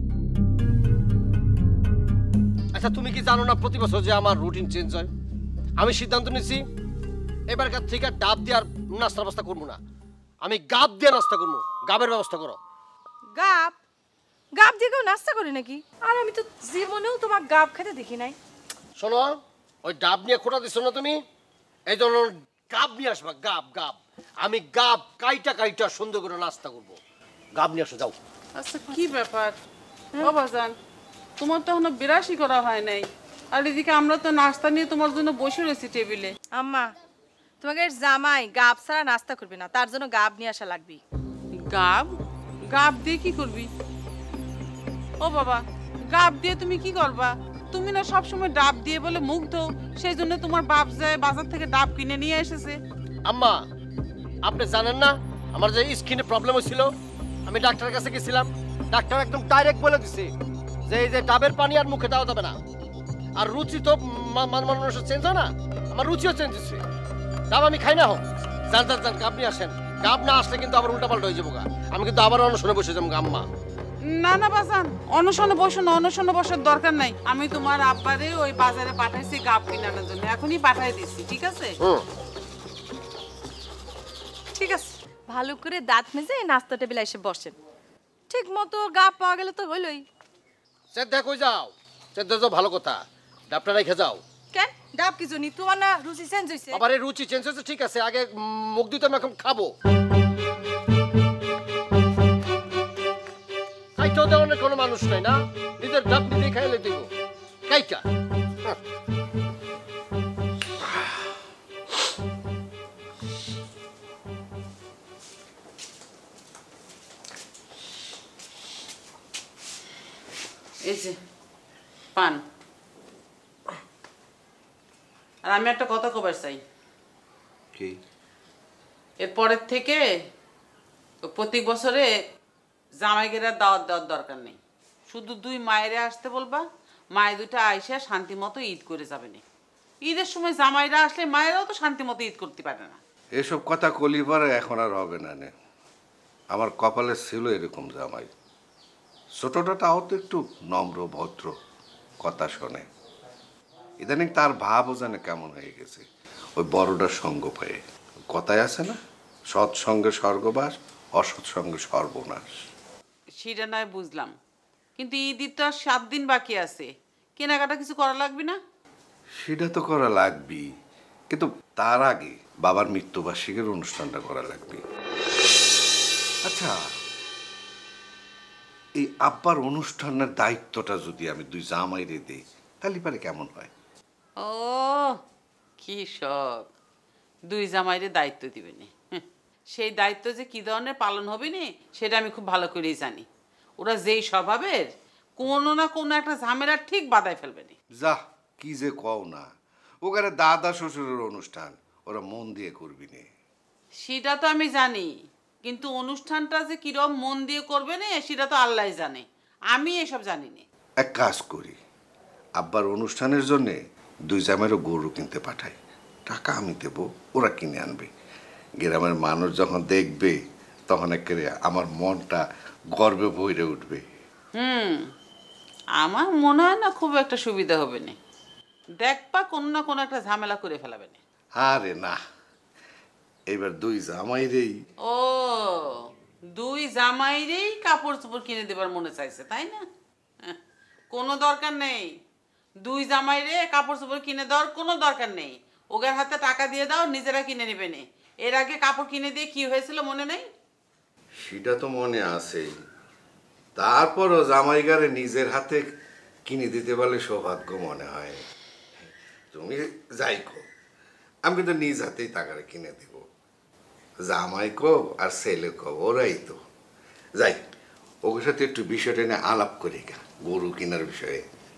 আচ্ছা, তুমি কি জানো না প্রতি বছর যে আমার রুটিন চেঞ্জ হয়? আমি সিদ্ধান্ত নিয়েছি এবারকার থেকে ডাব দিয়ে আর নাস্তার ব্যবস্থা করবো না, আমি গাব দিয়ে নাস্তা করবো। গাবের ব্যবস্থা করো। গাব? গাব দিয়ে কেউ নাস্তা করে নাকি? আর আমি তো জীবনেও তোমার গাব খেতে দেখি নাই। শোনো, ওই ডাব নিয়ে খোটা দিচ্ছ না তুমি, এই জন্য গাব নিয়ে আসবা। গাব গাব আমি গাব কাইটা কাইটা সুন্দর করে নাস্তা করবো। গাব নিয়ে আসো, যাও। আচ্ছা, কি ব্যাপার বাবাজান, তোমার তো এখনো বিরাশি করা হয় নাই, আর এদিকে আমরা তো নাস্তা নিয়ে তোমার জন্য বসে রয়েছি টেবিলে। আম্মা, তোমাকে জামাই গাব ছাড়া নাস্তা করবে না, তার জন্য গাব নিয়ে আসা লাগবে। গাব? গাব দিয়ে কি করবি? ও বাবা, গাব দিয়ে তুমি কি করবা? তুমি না সবসময় ডাব দিয়ে বলে মুগ্ধ, সেই জন্য তোমার বাপ যায় বাজার থেকে ডাব কিনে নিয়ে এসেছে। আম্মা, আপনি জানেন না আমার যে স্কিনে প্রবলেম হয়েছিল, আমি ডাক্তারের কাছে গেছিলাম, ডাক্তার একদম ডাইরেক্ট বলে দিছে যে এই যে ডাবের পানি আর মুখে দেওয়া যাবে না। আর রুচি তো মানুষ চেঞ্জ হয় না, আমার রুচিও চেঞ্জ হচ্ছে। ডাব আমি খাই না। হোক, যান যান যান, গাব নিয়ে আসেন। গাব না আসলে কিন্তু আবার উল্টা পাল্টা হয়ে যাবো গা, আমি কিন্তু আবার অনশনে বসে যাবো আম্মা। না না বাজান, অনশনে বসো না, অনশনে বসার দরকার নাই। আমি তোমার আব্বারে ওই বাজারে পাঠাইছি গাব কিনানোর জন্য, এখনই পাঠাই দিচ্ছি, ঠিক আছে? হুম ঠিক আছে, ভালো করে দাঁত মেজে এই নাস্তা টেবিলে এসে বসেন। ঠিক মতো গা পাওয়া গেলে তো হইলই। চেদ্দা কই যাও? চেদ্দা যাও, ভালো কথা, ডাবটা রেখে যাও। কেন ডাব কি জনি তোমার না রুচি চেঞ্জ হইছে? আবার এই রুচি চেঞ্জ হয়েছে, ঠিক আছে, আগে উম, মুখ দিতে আমি এখন খাবো। খাইতেও দেওয়ার কোনো মানুষ নাই না, নিজের ডাব নিজেই খাইলে দিব কাইটা। হ্যাঁ। এই যে পান। আর আমি একটা কথা কবার চাই, কি? এরপরের থেকে প্রতি বছরে জামাইগেরা দাওয়াত দেওয়ার দরকার নেই, শুধু দুই মায়েরে আসতে বলবা, মায়ের দুটা আইসা শান্তি মতো ঈদ করে যাবে না। ঈদের সময় জামাইরা আসলে মায়েরাও তো শান্তি মতো ঈদ করতে পারে না। এসব কথা কলি পরে এখন আর হবে না নে। আমার কপালে ছিল এরকম জামাই। ছোটটা তাও তো একটু নম্র ভদ্র, কথা শোনে। ইদানিং তার ভাবও জানে কেমন হয়ে গেছে ওই বড়টার সঙ্গ পেয়ে। কথায় আছে না, সৎসঙ্গে স্বর্গবাস, অসৎসঙ্গে সর্বনাশ। সেটা নয় বুঝলাম, কিন্তু ঈদের তো আর সাত দিন বাকি আছে, কেনাকাটা কিছু করা লাগবে না? সেটা তো করা লাগবেই, কিন্তু তার আগে বাবার মৃত্যুবার্ষিকীর অনুষ্ঠানটা করা লাগবে। আচ্ছা, এই আব্বার অনুষ্ঠানের দায়িত্বটা যদি আমি দুই জামাইরে দেই তাহলে পারে কেমন হয়? ও কি শখ, দুই জামাইরে দায়িত্ব দিবে নি। হুঁ, সেই দায়িত্ব যে কি ধরনের পালন হবে না সেটা আমি খুব ভালো করেই জানি। ওরা যেই স্বভাবের, কোনো না কোনো একটা ঝামেলা ঠিক বাধায় ফেলবে না। যা কি যে কও না, ওখানে দাদা শ্বশুরের অনুষ্ঠান, ওরা মন দিয়ে করবি নে। সেটা তো আমি জানি, কিন্তু অনুষ্ঠানটা যে কিরম মন দিয়ে করবে না সেটা তো আল্লাহ জানে, আমি এসব জানি না। এক কাজ করি, আব্বার অনুষ্ঠানের জন্য দুই জামাইরও গরু কিনতে পাঠাই, টাকা আমি দেব, ওরা কিনে আনবে। গ্রামের মানুষ যখন দেখবে তখন একেবারে আমার মনটা গর্বে ভরে উঠবে। হুম, আমার মনে হয় না খুব একটা সুবিধা হবে না, দেখবা কোনো না কোনো একটা ঝামেলা করে ফেলাবে না। আরে না, এবার দুই জামাইরেই। ও, দুই জামাইরেই কাপড় চোপড় কিনে দেবার মনে চাইছে তাই না? হ্যাঁ, কোনো দরকার নেই, দুই জামাইরে কাপড় চোপড় কিনে দেওয়ার কোনো দরকার নেই। ওদের হাতে টাকা দিয়ে দাও, নিজেরা কিনে নেবে নে। এর আগে কাপড় কিনে দিয়ে কি হয়েছিল মনে নেই? সেটা তো মনে আছে, তারপরও জামাইগারে নিজের হাতে কিনে দিতে পারলে সৌভাগ্য মনে হয়। তুমি যাই কো, আমি কিন্তু নিজ হাতেই টাকাটা কিনে দিব। জামাই কো আর ছেলে কো, ওরাই তো। যাই, ওর সাথে একটু বিষয়টা নিয়ে আলাপ করি গা, গরু কেনার বিষয়ে।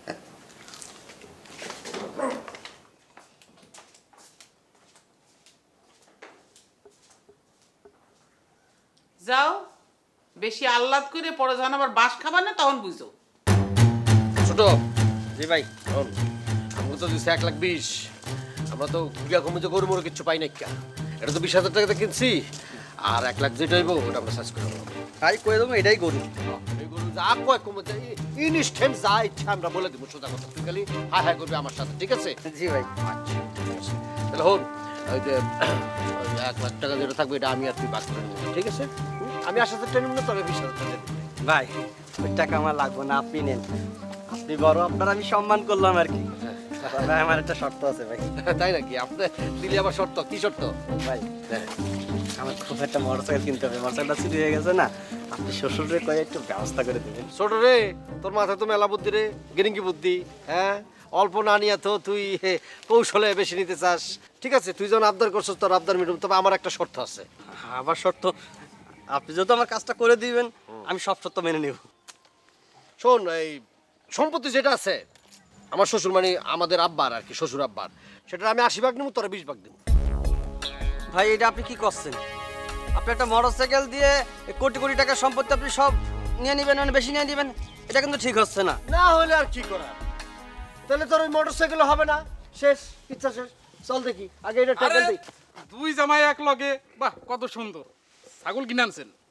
যাও, বেশি আহ্লাদ করে পরে যখন আবার বাস খাবার না তখন বুঝো। ছোট জি ভাই। শোন, আমরা তো দিচ্ছি এক লাখ বিশ, আমরা তো ঘুরিয়া কমে গরু মরু কিচ্ছু পাই না, এটা তো বিশ হাজার টাকাতে কিনছি, আর এক লাখ যেটা হইব ওটা আমরা সার্চ করে দেবো। তাই কয়ে দেবো, এটাই গরু। এই গরু যা কয় কমে ইনস্ট্যান্ট যা ইচ্ছা আমরা বলে দেবো, সোজা কথা। তুই খালি হাই হাই করবি আমার সাথে, ঠিক আছে? জি ভাই। আচ্ছা ঠিক আছে, তাহলে হন, ওই যে ওই এক লাখ টাকা যেটা থাকবে এটা আমি আর তুই বাদ করে নেবো, ঠিক আছে? হুম? আমি আট হাজার টাকা নেব না, তবে বিশ হাজার টাকা দেবো। ভাই ওই টাকা আমার লাগবে না, আপনি নেন। আপনি বড়, আপনার আমি সম্মান করলাম আর কি। ভাই আমার একটা শর্ত আছে ভাই। তাই নাকি? আপনার দিলে আবার শর্ত? কি শর্ত? ভাই আমার খুব একটা মোটরসাইকেল কিনতে হবে, মোটরসাইকেলটা চুরি হয়ে গেছে না, আপনি শ্বশুরের কয়ে একটু ব্যবস্থা করে দেবেন। ছোট রে, তোর মাথায় তো মেলা বুদ্ধি রে, গেরিঙ্গি বুদ্ধি। হ্যাঁ, অল্প না নিয়ে তো তুই হে, কৌশলে বেশি নিতে চাস। ঠিক আছে, তুই যখন আবদার করছিস তোর আবদার মিটুম, তবে আমার একটা শর্ত আছে। আবার শর্ত? আপনি যেহেতু আমার কাজটা করে দিবেন আমি সব শর্ত মেনে নেব। শোন, এই সম্পত্তি যেটা আছে আমার শ্বশুর, মানে আমাদের আব্বার আর কি, শ্বশুর আব্বার, সেটা আমি আশি ভাগ নেবো, তোরা বিশ ভাগ দেবো। ভাই এটা আপনি কি করছেন? আপনি একটা মোটরসাইকেল দিয়ে কোটি কোটি টাকার সম্পত্তি আপনি সব নিয়ে নেবেন, মানে বেশি নিয়ে নেবেন, এটা কিন্তু ঠিক হচ্ছে না। না হলে আর কি করা, তাহলে তোর ওই মোটরসাইকেল হবে না, শেষ, ইচ্ছা শেষ। চল দেখি আগে এটা টাকা দিই। দুই জামাই এক লগে, বাহ কত সুন্দর। ছাগল কিনে আনছেন?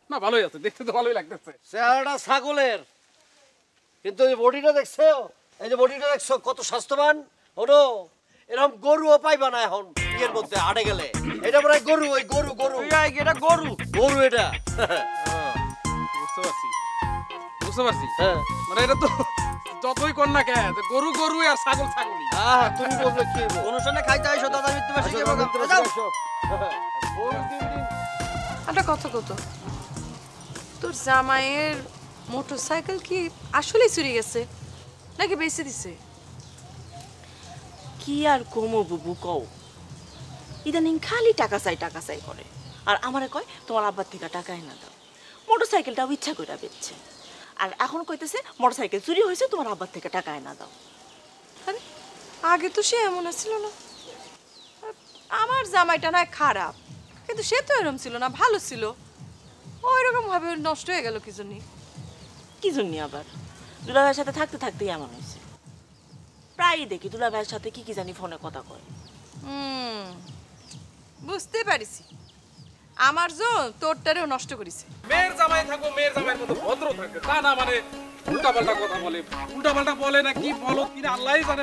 না ভালোই আছে, দেখতে তো ভালোই লাগতেছে। চেহারাটা ছাগলের, কিন্তু এই বডিটা দেখছো, এই যে বডিটা দেখছো কত স্বাস্থ্যবান। হলো এরকম গরুও পাইবা না এখন ইয়ের মধ্যে হাটে গেলে। এটা মনে হয় গরু, ওই গরু গরু এটা গরু গরু এটা। বুঝতে পারছি বুঝতে পারছি হ্যাঁ মানে এটা তো যতই কর না কে গরু গরু আর ছাগল ছাগলই। হ্যাঁ তুমি বললে কি হইবো? অনুষ্ঠানে খাইতে আইসো দাদা মৃত্যুবার্ষিকী আসো, প্রোগ্রাম আসো, যাও। আসো। গরু দিন দিন একটা কথা কত, তোর জামাইয়ের মোটরসাইকেল কি আসলেই চুরি গেছে নাকি বেঁচে দিছে? কি আর কমো বুবু কও, ইদানিং খালি টাকা চাই টাকা চাই করে, আর আমারে কয় তোমার আব্বার থেকে টাকা এনে দাও। মোটর সাইকেলটাও ইচ্ছা করে বেচছে, আর এখন কইতেছে মোটর সাইকেল চুরি হয়েছে তোমার আব্বার থেকে টাকা এনে দাও। আরে আগে তো সে এমন ছিল না। আর আমার জামাইটা নয় খারাপ, কিন্তু সে তো এরকম ছিল না, ভালো ছিল। ওই রকম ভাবে নষ্ট হয়ে গেল কি জন্য? কি জন্য আবার? দুলাভাইয়ের সাথে থাকতে থাকতেই এমন হয়েছে। প্রায়ই দেখি দুলাভাইয়ের সাথে কি কি জানি ফোনে কথা কয়। হুম, বুঝতে পারিছি, আমার জন্য তোরটারেও নষ্ট করেছে। মেয়ের জামাই থাকো, মেয়ের জামাইয়ের মতো ভদ্র থাকবে, তা না মানে উল্টা পাল্টা কথা বলে। উল্টা পাল্টা বলে না কি বলো কিনা আল্লাহই জানে।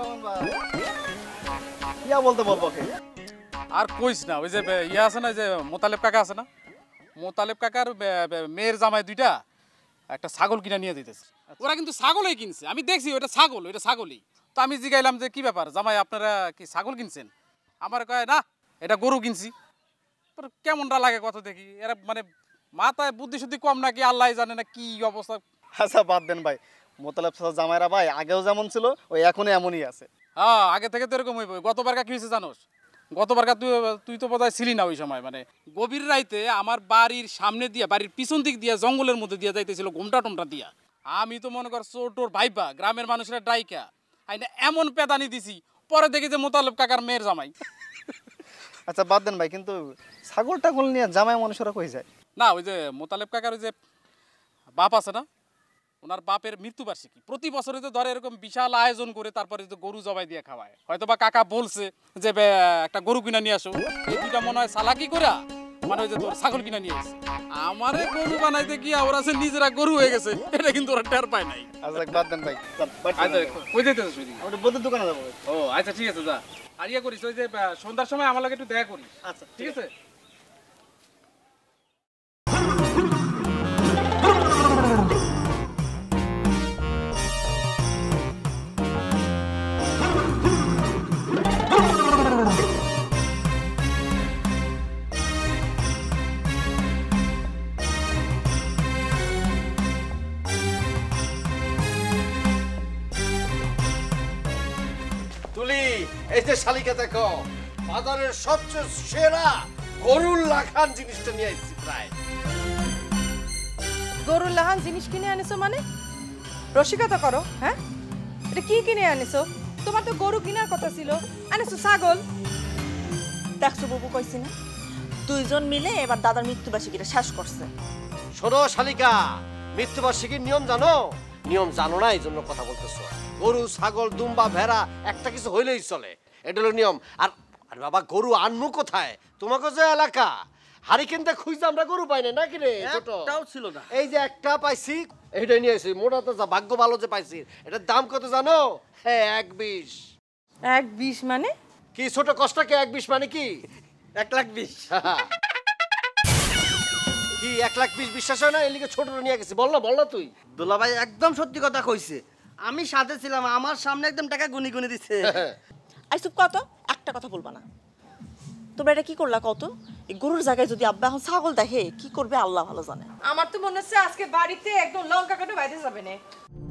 ইয়া বলতে বলবো কে? আর কইস না, ওই যে বে- ইয়ে আছে না, যে মোতালেব কাকা আছে না, মোতালেব কাকার বে- বে- মেয়ের জামাই দুইটা একটা ছাগল কিনা নিয়ে দিতেছে। ওরা কিন্তু ছাগলই কিনছে, আমি দেখছি ওটা ছাগল, ওটা ছাগলই। তো আমি জিগাইলাম যে কি ব্যাপার জামাই, আপনারা কি ছাগল কিনছেন? আমার কয় না, এটা গরু কিনছি। তোর কেমনটা লাগে কত দেখি, এরা মানে মাথায় বুদ্ধি শুদ্ধি কম নাকি আল্লাহ জানে না কি অবস্থা। আচ্ছা বাদ দেন ভাই, মোতালেব সাহেব জামাইরা ভাই আগেও যেমন ছিল ওই এখনই এমনই আছে। হ্যাঁ, আগে থেকে তো এরকম হইব। গতবার কি হয়েছে জানোস? গতবার তুই তুই তো বোধহয় ছিলি না ওই সময়। মানে গভীর রাইতে আমার বাড়ির সামনে দিয়া, বাড়ির পিছন দিক দিয়া জঙ্গলের মধ্যে দিয়া যাইতেছিল ঘোমটা টোমটা দিয়া। আমি তো মনে কর চোর টোর ভাইবা গ্রামের মানুষরা ডাইকা আইনা এমন পেদানি দিছি, পরে দেখি যে মোতালেব কাকার মেয়ের জামাই। আচ্ছা বাদ দেন ভাই, কিন্তু ছাগল টাগল নিয়ে জামাই মানুষরা কই যায়? না, ওই যে মোতালেব কাকার ওই যে বাপ আছে না, ওনার বাপের মৃত্যুবার্ষিকী প্রতি বছরে তো ধরে এরকম বিশাল আয়োজন করে তারপরে যে গরু জবাই দিয়ে খাওয়ায়। হয়তো বা কাকা বলছে যে বে, একটা গরু কিনা নিয়ে আসো, এই দুইটা মনে হয় চালাকি করে মানে ওই যে তোর ছাগল কিনা নিয়ে আসছে। আমারে গরু বানাইতে গিয়া ওরা সে নিজেরা গরু হয়ে গেছে, এটা কিন্তু ওরা টের পায় নাই। আচ্ছা বাদ দেন ভাই, আচ্ছা কই যাইতেছিস ওইদিকে? ওটা বন্ধুর দোকানে যাবো। ও আচ্ছা ঠিক আছে, যা। আর ইয়ে করিস, ওই যে আহ, সন্ধ্যার সময় আমার লাগে একটু দেখা করিস। আচ্ছা ঠিক আছে। তুলি, এই যে শালিকা দেখো, বাজারের সবচেয়ে সেরা গরুর লাখান জিনিসটা নিয়ে আসছি প্রায়। গরুর লাহান জিনিস কিনে আনিছো মানে? রসিকতা করো, হ্যাঁ? এটা কি কিনে আনিছো? তোমার তো গরু কেনার কথা ছিল, আনিছো ছাগল। দেখছো বাবু কইছি না, দুইজন মিলে এবার দাদার মৃত্যুবার্ষিকীটা শেষ করছে। শোনো শালিকা, মৃত্যুবার্ষিকীর নিয়ম জানো? নিয়ম জানো না, এই জন্য কথা বলতেছো। গরু ছাগল দুম্বা ভেড়া একটা কিছু হইলেই চলে, এটা হলো নিয়ম। আর আরে বাবা, গরু আনমু কোথায়? তোমাকে যে এলাকা হারিকেনটা খুঁজতে আমরা গরু পাই না নাকি রে? ছোট একটাও ছিল না। এই যে একটা পাইছি, এইটাই নিয়ে আসি। মোটা তো যা ভাগ্য ভালো যে পাইছি। এটার দাম কত জানো? হ্যাঁ, এক বিশ। এক বিশ মানে? কি ছোট কষ্টকে এক বিশ মানে কি? এক লাখ বিশ। কি এক লাখ বিশ বিশ্বাস হয় না? এলিকে ছোট নিয়ে গেছি, বল না বল না তুই। দুলা ভাই একদম সত্যি কথা কইছে, আমি সাথে ছিলাম, আমার সামনে একদম টাকা গুনি গুনি দিচ্ছে। আইসুপ কত একটা কথা বলবা না। তোমরা এটা কি করলা কত? এই গরুর জায়গায় যদি আব্বা এখন ছাগল দেখে কি করবে আল্লাহ ভালো জানে। আমার তো মনে হচ্ছে আজকে বাড়িতে একদম লঙ্কা কাটে বাইরে যাবে না।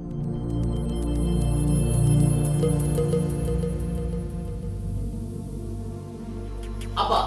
আবা,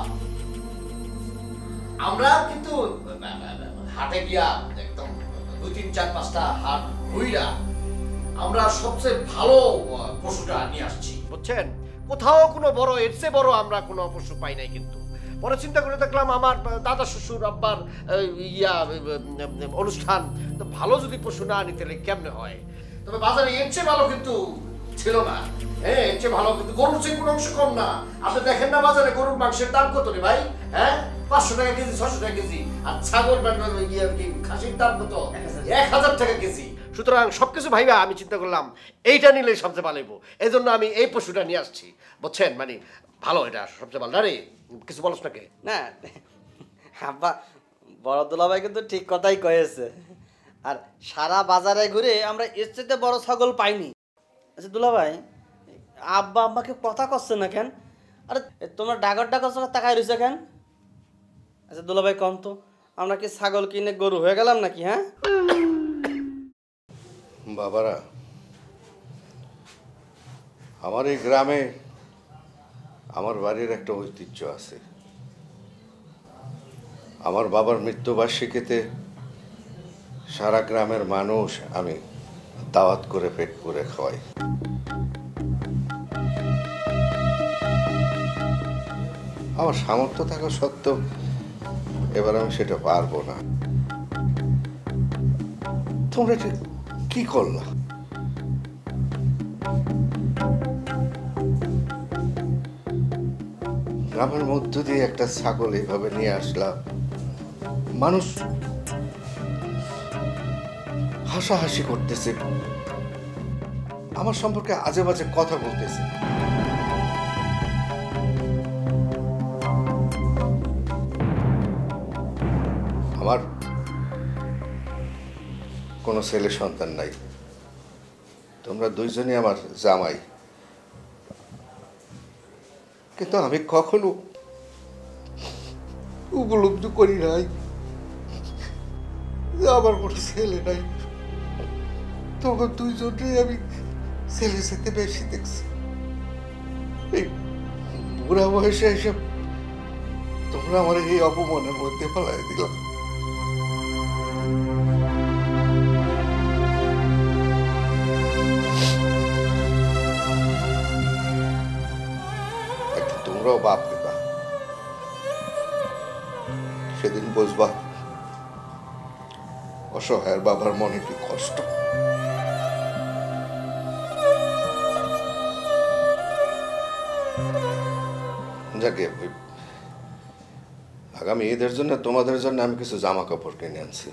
আমরা কিন্তু হাটে গিয়া একদম দুই তিন চার পাঁচটা হাট ঘুইরা আমরা সবচেয়ে ভালো পশুটা নিয়ে আসছি, বুঝছেন? কোথাও কোনো বড়, এর চেয়ে বড় আমরা কোনো পশু পাই নাই। কিন্তু পরে চিন্তা করে দেখলাম আমার দাদা শ্বশুর আব্বার ইয়া অনুষ্ঠান, তো ভালো যদি পশু না আনি তাহলে কেমনে হয়? তবে বাজারে এর চেয়ে ভালো কিন্তু ছিল না। হ্যাঁ, এর চেয়ে ভালো কিন্তু গরুর চেয়ে কোনো অংশ কম না। আপনি দেখেন না বাজারে গরুর মাংসের দাম কত রে ভাই? হ্যাঁ, পাঁচশো টাকা কেজি ছশো টাকা কেজি আর ছাগল ইয়ে কি খাসির দাম কত এক হাজার টাকা কেজি। সুতরাং সবকিছু ভাইবা আমি চিন্তা করলাম এইটা নিলে সবচেয়ে ভালো হইব, এই জন্য আমি এই পশুটা নিয়ে আসছি বুঝছেন। মানে ভালো, এটা সবচেয়ে ভালো। আরে কিছু বলছ নাকি? না আব্বা, বড় দুলাভাই কিন্তু ঠিক কথাই কয়েছে। আর সারা বাজারে ঘুরে আমরা এর চেয়ে বড় ছাগল পাইনি। আচ্ছা দুলাভাই, আব্বা আব্বাকে কথা করছে না কেন? আরে তোমরা ডাগর ডাগর চোখে তাকাই রয়েছে কেন? আচ্ছা দুলাভাই কম তো, আমরা কি ছাগল কিনে গরু হয়ে গেলাম নাকি? হ্যাঁ বাবারা, আমার এই গ্রামে আমার বাড়ির একটা ঐতিহ্য আছে। আমার বাবার মৃত্যুবার্ষিকীতে সারা গ্রামের মানুষ আমি দাওয়াত করে পেট পুরে খাওয়াই। আমার সামর্থ্য থাকা সত্ত্বেও এবার আমি সেটা পারবো না। তোমরা এটা কি করলা? গ্রামের মধ্য দিয়ে একটা ছাগল এইভাবে নিয়ে আসলাম, মানুষ হাসাহাসি করতেছে, আমার সম্পর্কে আজে বাজে কথা বলতেছে। আমার কোনো ছেলে সন্তান নাই, তোমরা দুইজনই আমার জামাই, কিন্তু আমি কখনো উপলব্ধি করি নাই যে আমার কোনো ছেলে নাই। তখন দুইজনই আমি ছেলে সাথে বেশি দেখছি। এই বুড়া বয়সে এসে তোমরা আমার এই অপমানের মধ্যে ফেলাই দিলাম। একদিন তোমরাও বাপ দিবা, সেদিন বুঝবা অসহায়ের বাবার মনে কি কষ্ট। যাকে আগামী ঈদের জন্য তোমাদের জন্য আমি কিছু জামা কাপড় কিনে আনছি,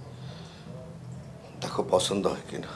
দেখো পছন্দ হয় কিনা।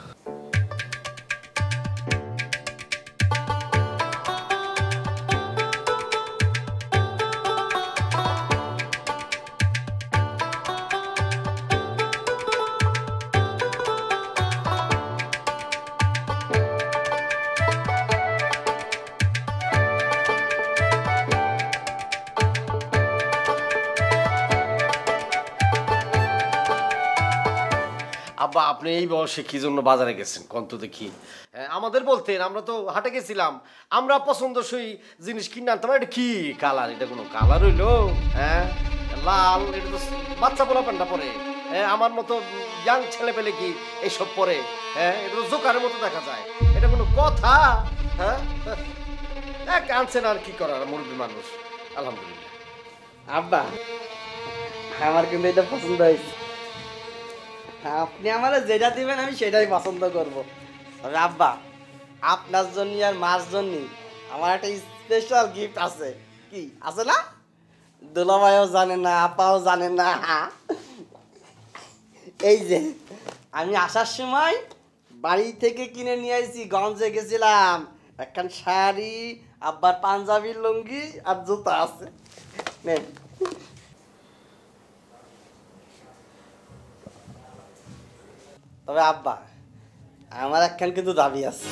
আব্বা আপনি এই বয়সে কি জন্য বাজারে গেছেন কোন তো দেখি? আমাদের বলতেন, আমরা তো হাটে গেছিলাম, আমরা পছন্দসই জিনিস কিনে আনতাম। এটা কি কালার? এটা কোনো কালার হইলো? হ্যাঁ লাল, এটা তো বাচ্চা পোলা প্যান্টটা পরে। হ্যাঁ আমার মতো ইয়াং ছেলে পেলে কি এইসব পরে? হ্যাঁ এটা তো জোকারের মতো দেখা যায়, এটা কোনো কথা? হ্যাঁ এক আনছেন, আর কি করার, মুরব্বী মানুষ। আলহামদুলিল্লাহ। আব্বা আমার কিন্তু এটা পছন্দ হয়েছে, আপনি আমার যেটা দিবেন আমি সেটাই পছন্দ করব। তবে আব্বা আপনার জন্য আর মার জন্য আমার একটা স্পেশাল গিফট আছে। কি আছে না? দুলাভাইও জানে না, আপাও জানে না। এই যে আমি আসার সময় বাড়ি থেকে কিনে নিয়ে আসছি, গঞ্জে গেছিলাম, একখান শাড়ি, আব্বার পাঞ্জাবির লুঙ্গি আর জুতা আছে। নেন। তবে আব্বা আমার একখান কিন্তু দাবি আছে।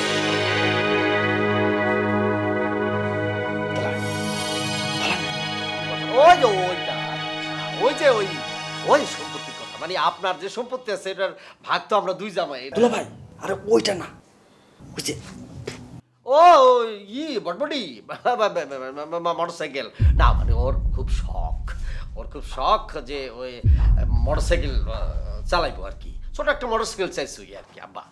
ওই যে ওইটা, ওই যে ওই ওই সম্পত্তির কথা, মানে আপনার যে সম্পত্তি আছে এটার ভাগ তো আমরা দুই জামাই। দুলা ভাই আরে ওইটা না, বুঝছে? ও ই বটবটি মোটরসাইকেল না, মানে ওর খুব শখ, ওর খুব শখ যে ওই মোটরসাইকেল চালাইবো আর কি, ছোট একটা মোটরসাইকেল চাইছি আর কি। আব্বা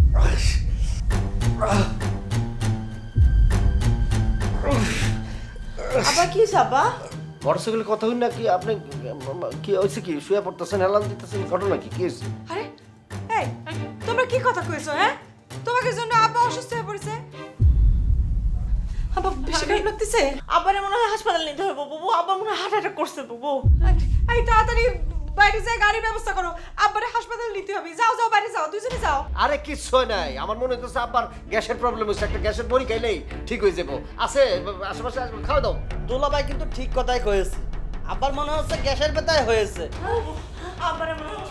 আবার কি সাবা? মোটরসাইকেলের কথা হই না কি? আপনি কি হয়েছে? কি শুয়ে পড়তেছেন, হেলান দিতেছেন, ঘটনা কি? কি হয়েছে? আরে এই তোমরা কি কথা কইছো? হ্যাঁ তোমাকে জন্য আব্বা অসুস্থ হয়ে পড়েছে। আব্বা বেশি খারাপ লাগতেছে? আব্বারে মনে হয় হাসপাতাল নিতে হবে বুবু, আব্বা মনে হয় হার্ট অ্যাটাক করছে বুবু। এই তাড়াতাড়ি বাইরে যায় গাড়ির ব্যবস্থা করো, আব্বারে হাসপাতাল নিতে হবে। যাও যাও বাইরে যাও, দুজনে যাও। আরে কিচ্ছু নাই, আমার মনে হচ্ছে আব্বার গ্যাসের প্রবলেম হচ্ছে, একটা গ্যাসের বড়ি খাইলেই ঠিক হয়ে যাবো। আছে আশেপাশে খাওয়া দাও। দুলাভাই কিন্তু ঠিক কথাই কয়েছে, আব্বার মনে হচ্ছে গ্যাসের ব্যথায় হয়েছে। আব্বারে মনে হয়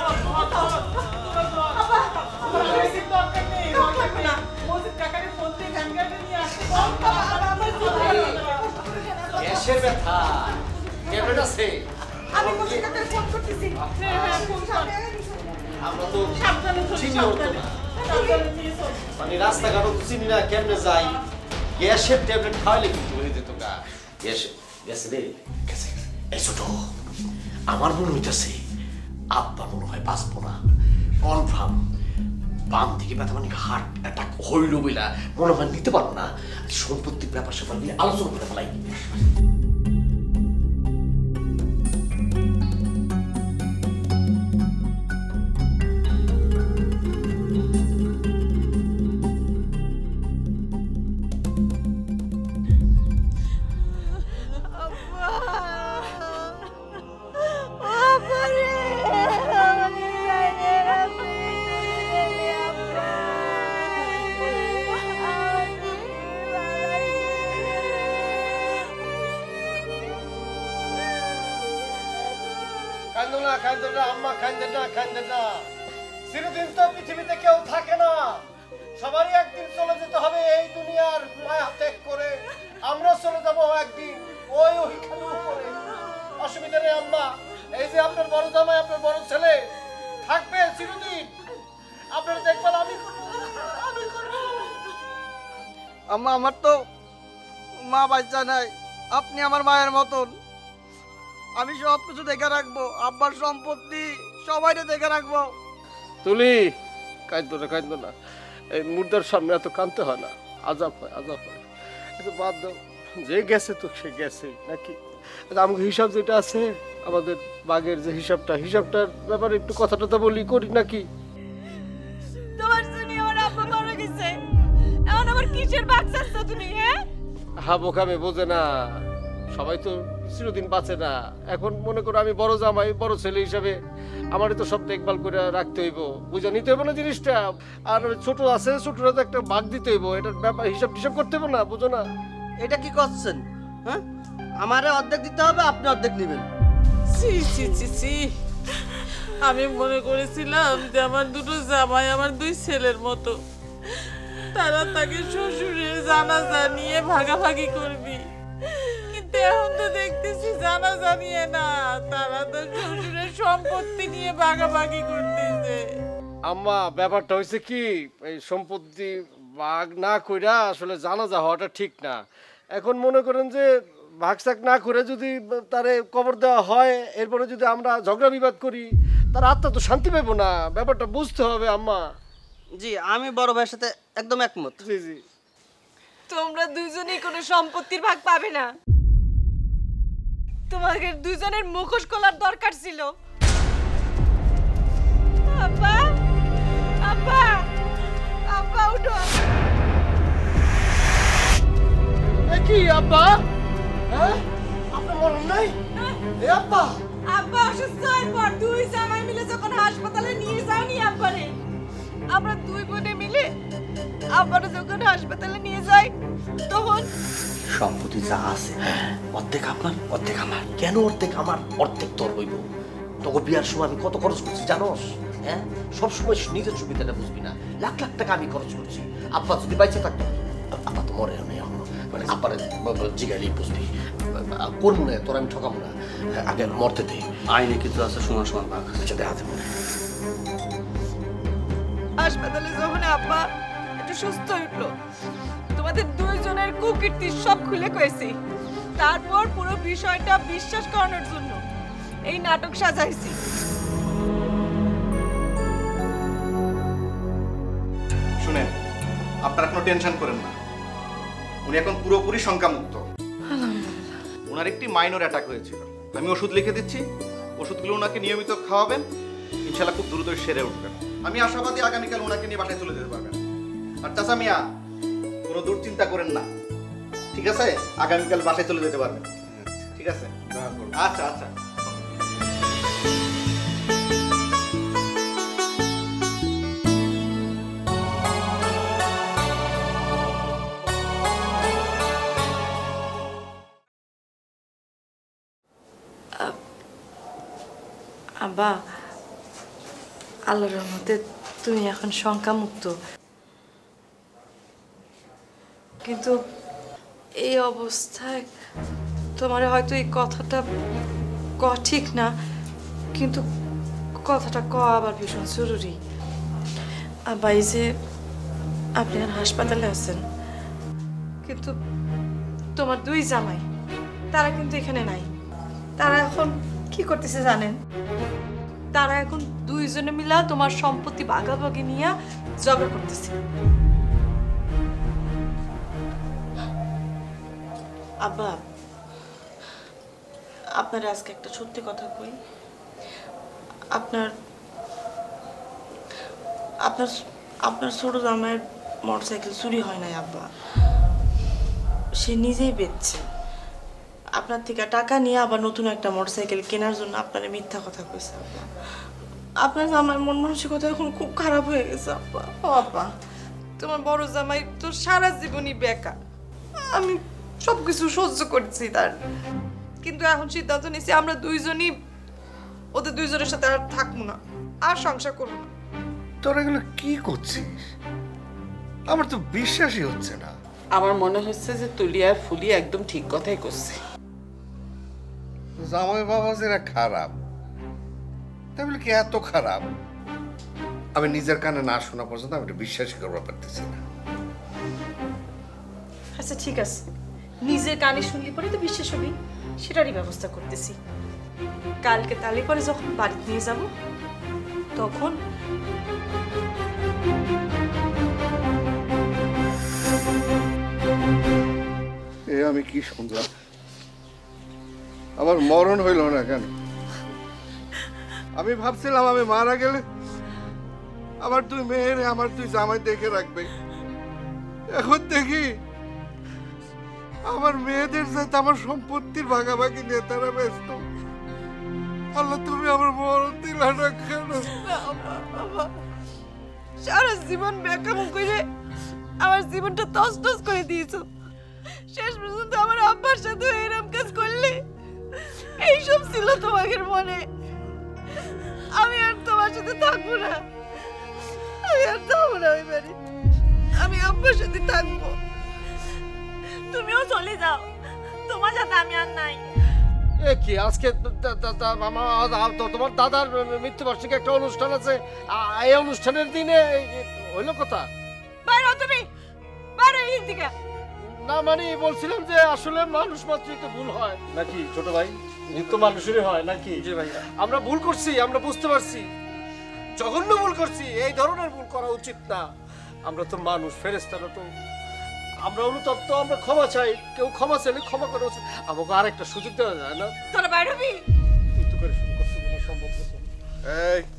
গ্যাসের ব্যথা ট্যাবলেট আছে? আমি মসজিদ কাকারে ফোন করতেছি। হ্যাঁ হ্যাঁ ফোন কর। আমরা তো চিনি হতো না, মানে রাস্তাঘাটও তো চিনি না, কেমনে যাই। গ্যাসের ট্যাবলেট খাওয়াইলে কিন্তু হয়ে যেত গা। গ্যাস গ্যাসে রে গেছে। এই ছোট, আমার মনে হইতেছে আব্বা মনে হয় বাঁচবো না কনফার্ম। বাম থেকে ব্যথা মানে হার্ট অ্যাটাক হইল বইলা মনে হয় নিতে পারবো না। সম্পত্তির ব্যাপার স্যাপার নিয়ে আলোচনা করে ফেলাই। কান্দো না, কান্দো না আম্মা, কান্দে না, কান্দে না। চিরদিন তো পৃথিবীতে কেউ থাকে না, সবারই একদিন চলে যেতে হবে এই দুনিয়ার মায়া ত্যাগ করে। আমরা চলে যাবো একদিন ওই ওইখানে উপরে। অসুবিধা নেই আম্মা, এই যে আপনার বড় জামাই, আপনার বড় ছেলে থাকবে চিরদিন। আপনার দেখবেন আমি করবো, আমি করবো। আম্মা আমার তো মা বাচ্চা নাই, আপনি আমার মায়ের মতন। আমি সব কিছু দেখে রাখবো, আব্বার সম্পত্তি সবাইকে দেখে রাখবো। তুলি কাঁদতো না, কাঁদতো না, এই মুর্দার সামনে এত কাঁদতে হয় না, আজাব হয়, আজাব হয়। একটু বাদ দাও, যে গেছে তো সে গেছে নাকি। আমাকে হিসাব যেটা আছে আমাদের বাঘের যে হিসাবটা, হিসাবটার ব্যাপারে একটু কথা টথা বলি করি নাকি। তোমার শুনি আমার আব্বা মারা গেছে, এখন আমার কিসের বাগ চাচ্ছ তুমি? হ্যাঁ হা বোকামে বোঝে না, সবাই তো চিরদিন বাঁচে না। এখন মনে করো আমি বড় জামাই, বড় ছেলে হিসাবে আমারই তো সব দেখভাল করে রাখতে হইব, বুঝা নিতে হইব না জিনিসটা। আর ছোট আছে, ছোটরা তো একটা ভাগ দিতে হইব, এটার ব্যাপার হিসাব টিসাব করতে হইব না, বুঝো না? এটা কি করছেন? হ্যাঁ, আমারে অর্ধেক দিতে হবে, আপনি অর্ধেক নেবেন। ছি ছি ছি ছি, আমি মনে করেছিলাম যে আমার দুটো জামাই আমার দুই ছেলের মতো, তারা তাকে শ্বশুরের জানাজা নিয়ে ভাগাভাগি করবি, কিন্তু এখন তো দেখতেছি জানাজা নিয়ে না, তারা তো শ্বশুরের সম্পত্তি নিয়ে ভাগাভাগি করতেছে। আম্মা ব্যাপারটা হয়েছে কি, এই সম্পত্তি ভাগ না কইরা আসলে জানাজা হওয়াটা ঠিক না। এখন মনে করেন যে ভাগ সাক না করে যদি তারে কবর দেওয়া হয়, এরপরে যদি আমরা ঝগড়া বিবাদ করি, তার আত্মা তো শান্তি পাইব না। ব্যাপারটা বুঝতে হবে আম্মা। জি, আমি বড় ভাইয়ের সাথে একদম একমত। জি জি, তোমরা দুজনেই কোনো সম্পত্তির ভাগ পাবে না, তোমাদের দুজনের মুখোশ খোলার দরকার ছিল। আব্বা, আব্বা, আব্বা উঠো। কি আব্বা? হ্যাঁ, আপনার মরণ নাই? এ আব্বা, আব্বা অসুস্থ হওয়ার পর দুই জামাই মিলে যখন হাসপাতালে নিয়ে যাওনি আব্বারে, আমরা দুই বোনে মিলে আব্বারে যখন হাসপাতালে নিয়ে যাই, তখন সম্পত্তি যা আছে অর্ধেক আপনার, অর্ধেক আমার। কেন অর্ধেক আমার? অর্ধেক তোর হইব। তোকে বিয়ার সময় আমি কত খরচ করছি জানোস? হ্যাঁ, সবসময় নিজের সুবিধাটা বুঝবি না। লাখ লাখ টাকা আমি খরচ করছি। আব্বা যদি বাইচে থাকতো, আব্বা তো মরে নেই এখনো, মানে আব্বার জিগাইলেই বুঝবি। করবো না তোর, আমি ঠকাবো না, আগে মরতে দে। আইনে কিন্তু আছে সমান সমান ভাগ। আচ্ছা দেখা যাবে। হাসপাতালে যখন আব্বা একটু সুস্থ উঠলো, তোমাদের দুইজনের কুকীর্তি সব খুলে কয়েছি। তারপর পুরো বিষয়টা বিশ্বাস করানোর জন্য এই নাটক সাজাইছি। শুনেন, আপনারা কোনো টেনশন করেন না, উনি এখন পুরোপুরি শঙ্কামুক্ত। ওনার একটি মাইনর অ্যাটাক হয়েছিল, আমি ওষুধ লিখে দিচ্ছি, ওষুধগুলো ওনাকে নিয়মিত খাওয়াবেন, ইনশাল্লাহ খুব দ্রুত সেরে উঠবেন। আমি আশাবাদী আগামীকাল ওনাকে নিয়ে বাসায় চলে যেতে পারবেন। আর চাচা মিয়া, কোনো দুশ্চিন্তা করেন না, ঠিক আছে আগামীকাল বাসায় চলে যেতে পারবেন ঠিক আছে আচ্ছা আচ্ছা আব্বা আল্লাহর রহমতে তুমি এখন শঙ্কামুক্ত, কিন্তু এই অবস্থায় তোমার হয়তো এই কথাটা ক ঠিক না, কিন্তু কথাটা ক আবার ভীষণ জরুরি। আব্বা এই যে আপনি আর হাসপাতালে আছেন, কিন্তু তোমার দুই জামাই তারা কিন্তু এখানে নাই। তারা এখন কি করতেছে জানেন? তারা এখন দুইজনে মিলা তোমার সম্পত্তি ভাগাভাগি নিয়ে ঝগড়া করতেছে। আব্বা আপনার আজকে একটা সত্যি কথা কই, আপনার আপনার আপনার ছোট জামাইয়ের মোটরসাইকেল চুরি হয় নাই আব্বা, সে নিজেই বেচছে। আপনার থেকে টাকা নিয়ে আবার নতুন একটা মোটরসাইকেল কেনার জন্য আপনারা মিথ্যা কথা কইছে আব্বা। আপনার জামাইয়ের মন মানসিকতা এখন খুব খারাপ হয়ে গেছে আব্বা। ও আব্বা, তোমার বড় জামাই তো সারা জীবনই বেকার, আমি সবকিছু সহ্য করছি তার, কিন্তু এখন সিদ্ধান্ত নিয়েছি আমরা দুইজনই ওদের দুইজনের সাথে আর থাকবো না, আর সংসার করবো না। তোরা এগুলো কি করছিস? আমার তো বিশ্বাসই হচ্ছে না। আমার মনে হচ্ছে যে তুলি আর ফুলি একদম ঠিক কথাই করছে। জামাই বাবা যেটা খারাপ, তাই বলে কি এত খারাপ? আমি নিজের কানে না শোনা পর্যন্ত আমি এটা বিশ্বাসই করতে পারতেছি না। আচ্ছা ঠিক আছে, নিজের কানে শুনলি পরে তো বিশ্বাস হবি, সেটারই ব্যবস্থা করতেছি। কালকে তালে পরে যখন বাড়ি নিয়ে যাব তখন এ আমি কি শুনলাম? আমার মরণ হইল না কেন? আমি ভাবছিলাম আমি মারা গেলে আমার দুই মেয়ের আমার দুই জামাই দেখে রাখবে, এখন দেখি আমার মেয়েদের সাথে আমার সম্পত্তির ভাগাভাগি নিয়ে তারা ব্যস্ত। আল্লাহ তুমি আমার মরণ দিলা না কেন? সারা জীবন বেকাম করে আমার জীবনটা তস তস করে দিয়েছো, শেষ পর্যন্ত আমার আব্বার সাথে এরকম কাজ করলে। এইসব ছিল তোমাদের মনে, আমি আর তোমার সাথে থাকবো না, আমি আর যাবো না ওই বাড়ি, আমি আব্বার সাথে থাকবো। তুমিও চলে যাও, তোমার সাথে আমি আর নাই। এ কি আজকে তোমার দাদার মৃত্যুবার্ষিকী একটা অনুষ্ঠান আছে, এই অনুষ্ঠানের দিনে হইলো কথা? বাইরে তুমি বাইরে এই দিকে না মানে বলছিলাম যে আসলে মানুষ মাত্রই তো ভুল হয় নাকি ছোট ভাই? ভুল তো মানুষেরই হয় নাকি? জি ভাই, আমরা ভুল করছি, আমরা বুঝতে পারছি, জঘন্য ভুল করছি, এই ধরনের ভুল করা উচিত না। আমরা তো মানুষ, ফেরেশতারা তো, আমরা অনুতপ্ত, আমরা ক্ষমা চাই, কেউ ক্ষমা চাইলে ক্ষমা করা উচিত। আমাকে আর একটা সুযোগ দেওয়া যায় না? তোরা বাইরে হবি তুই তো করে শুরু করতে সম্ভব না। এই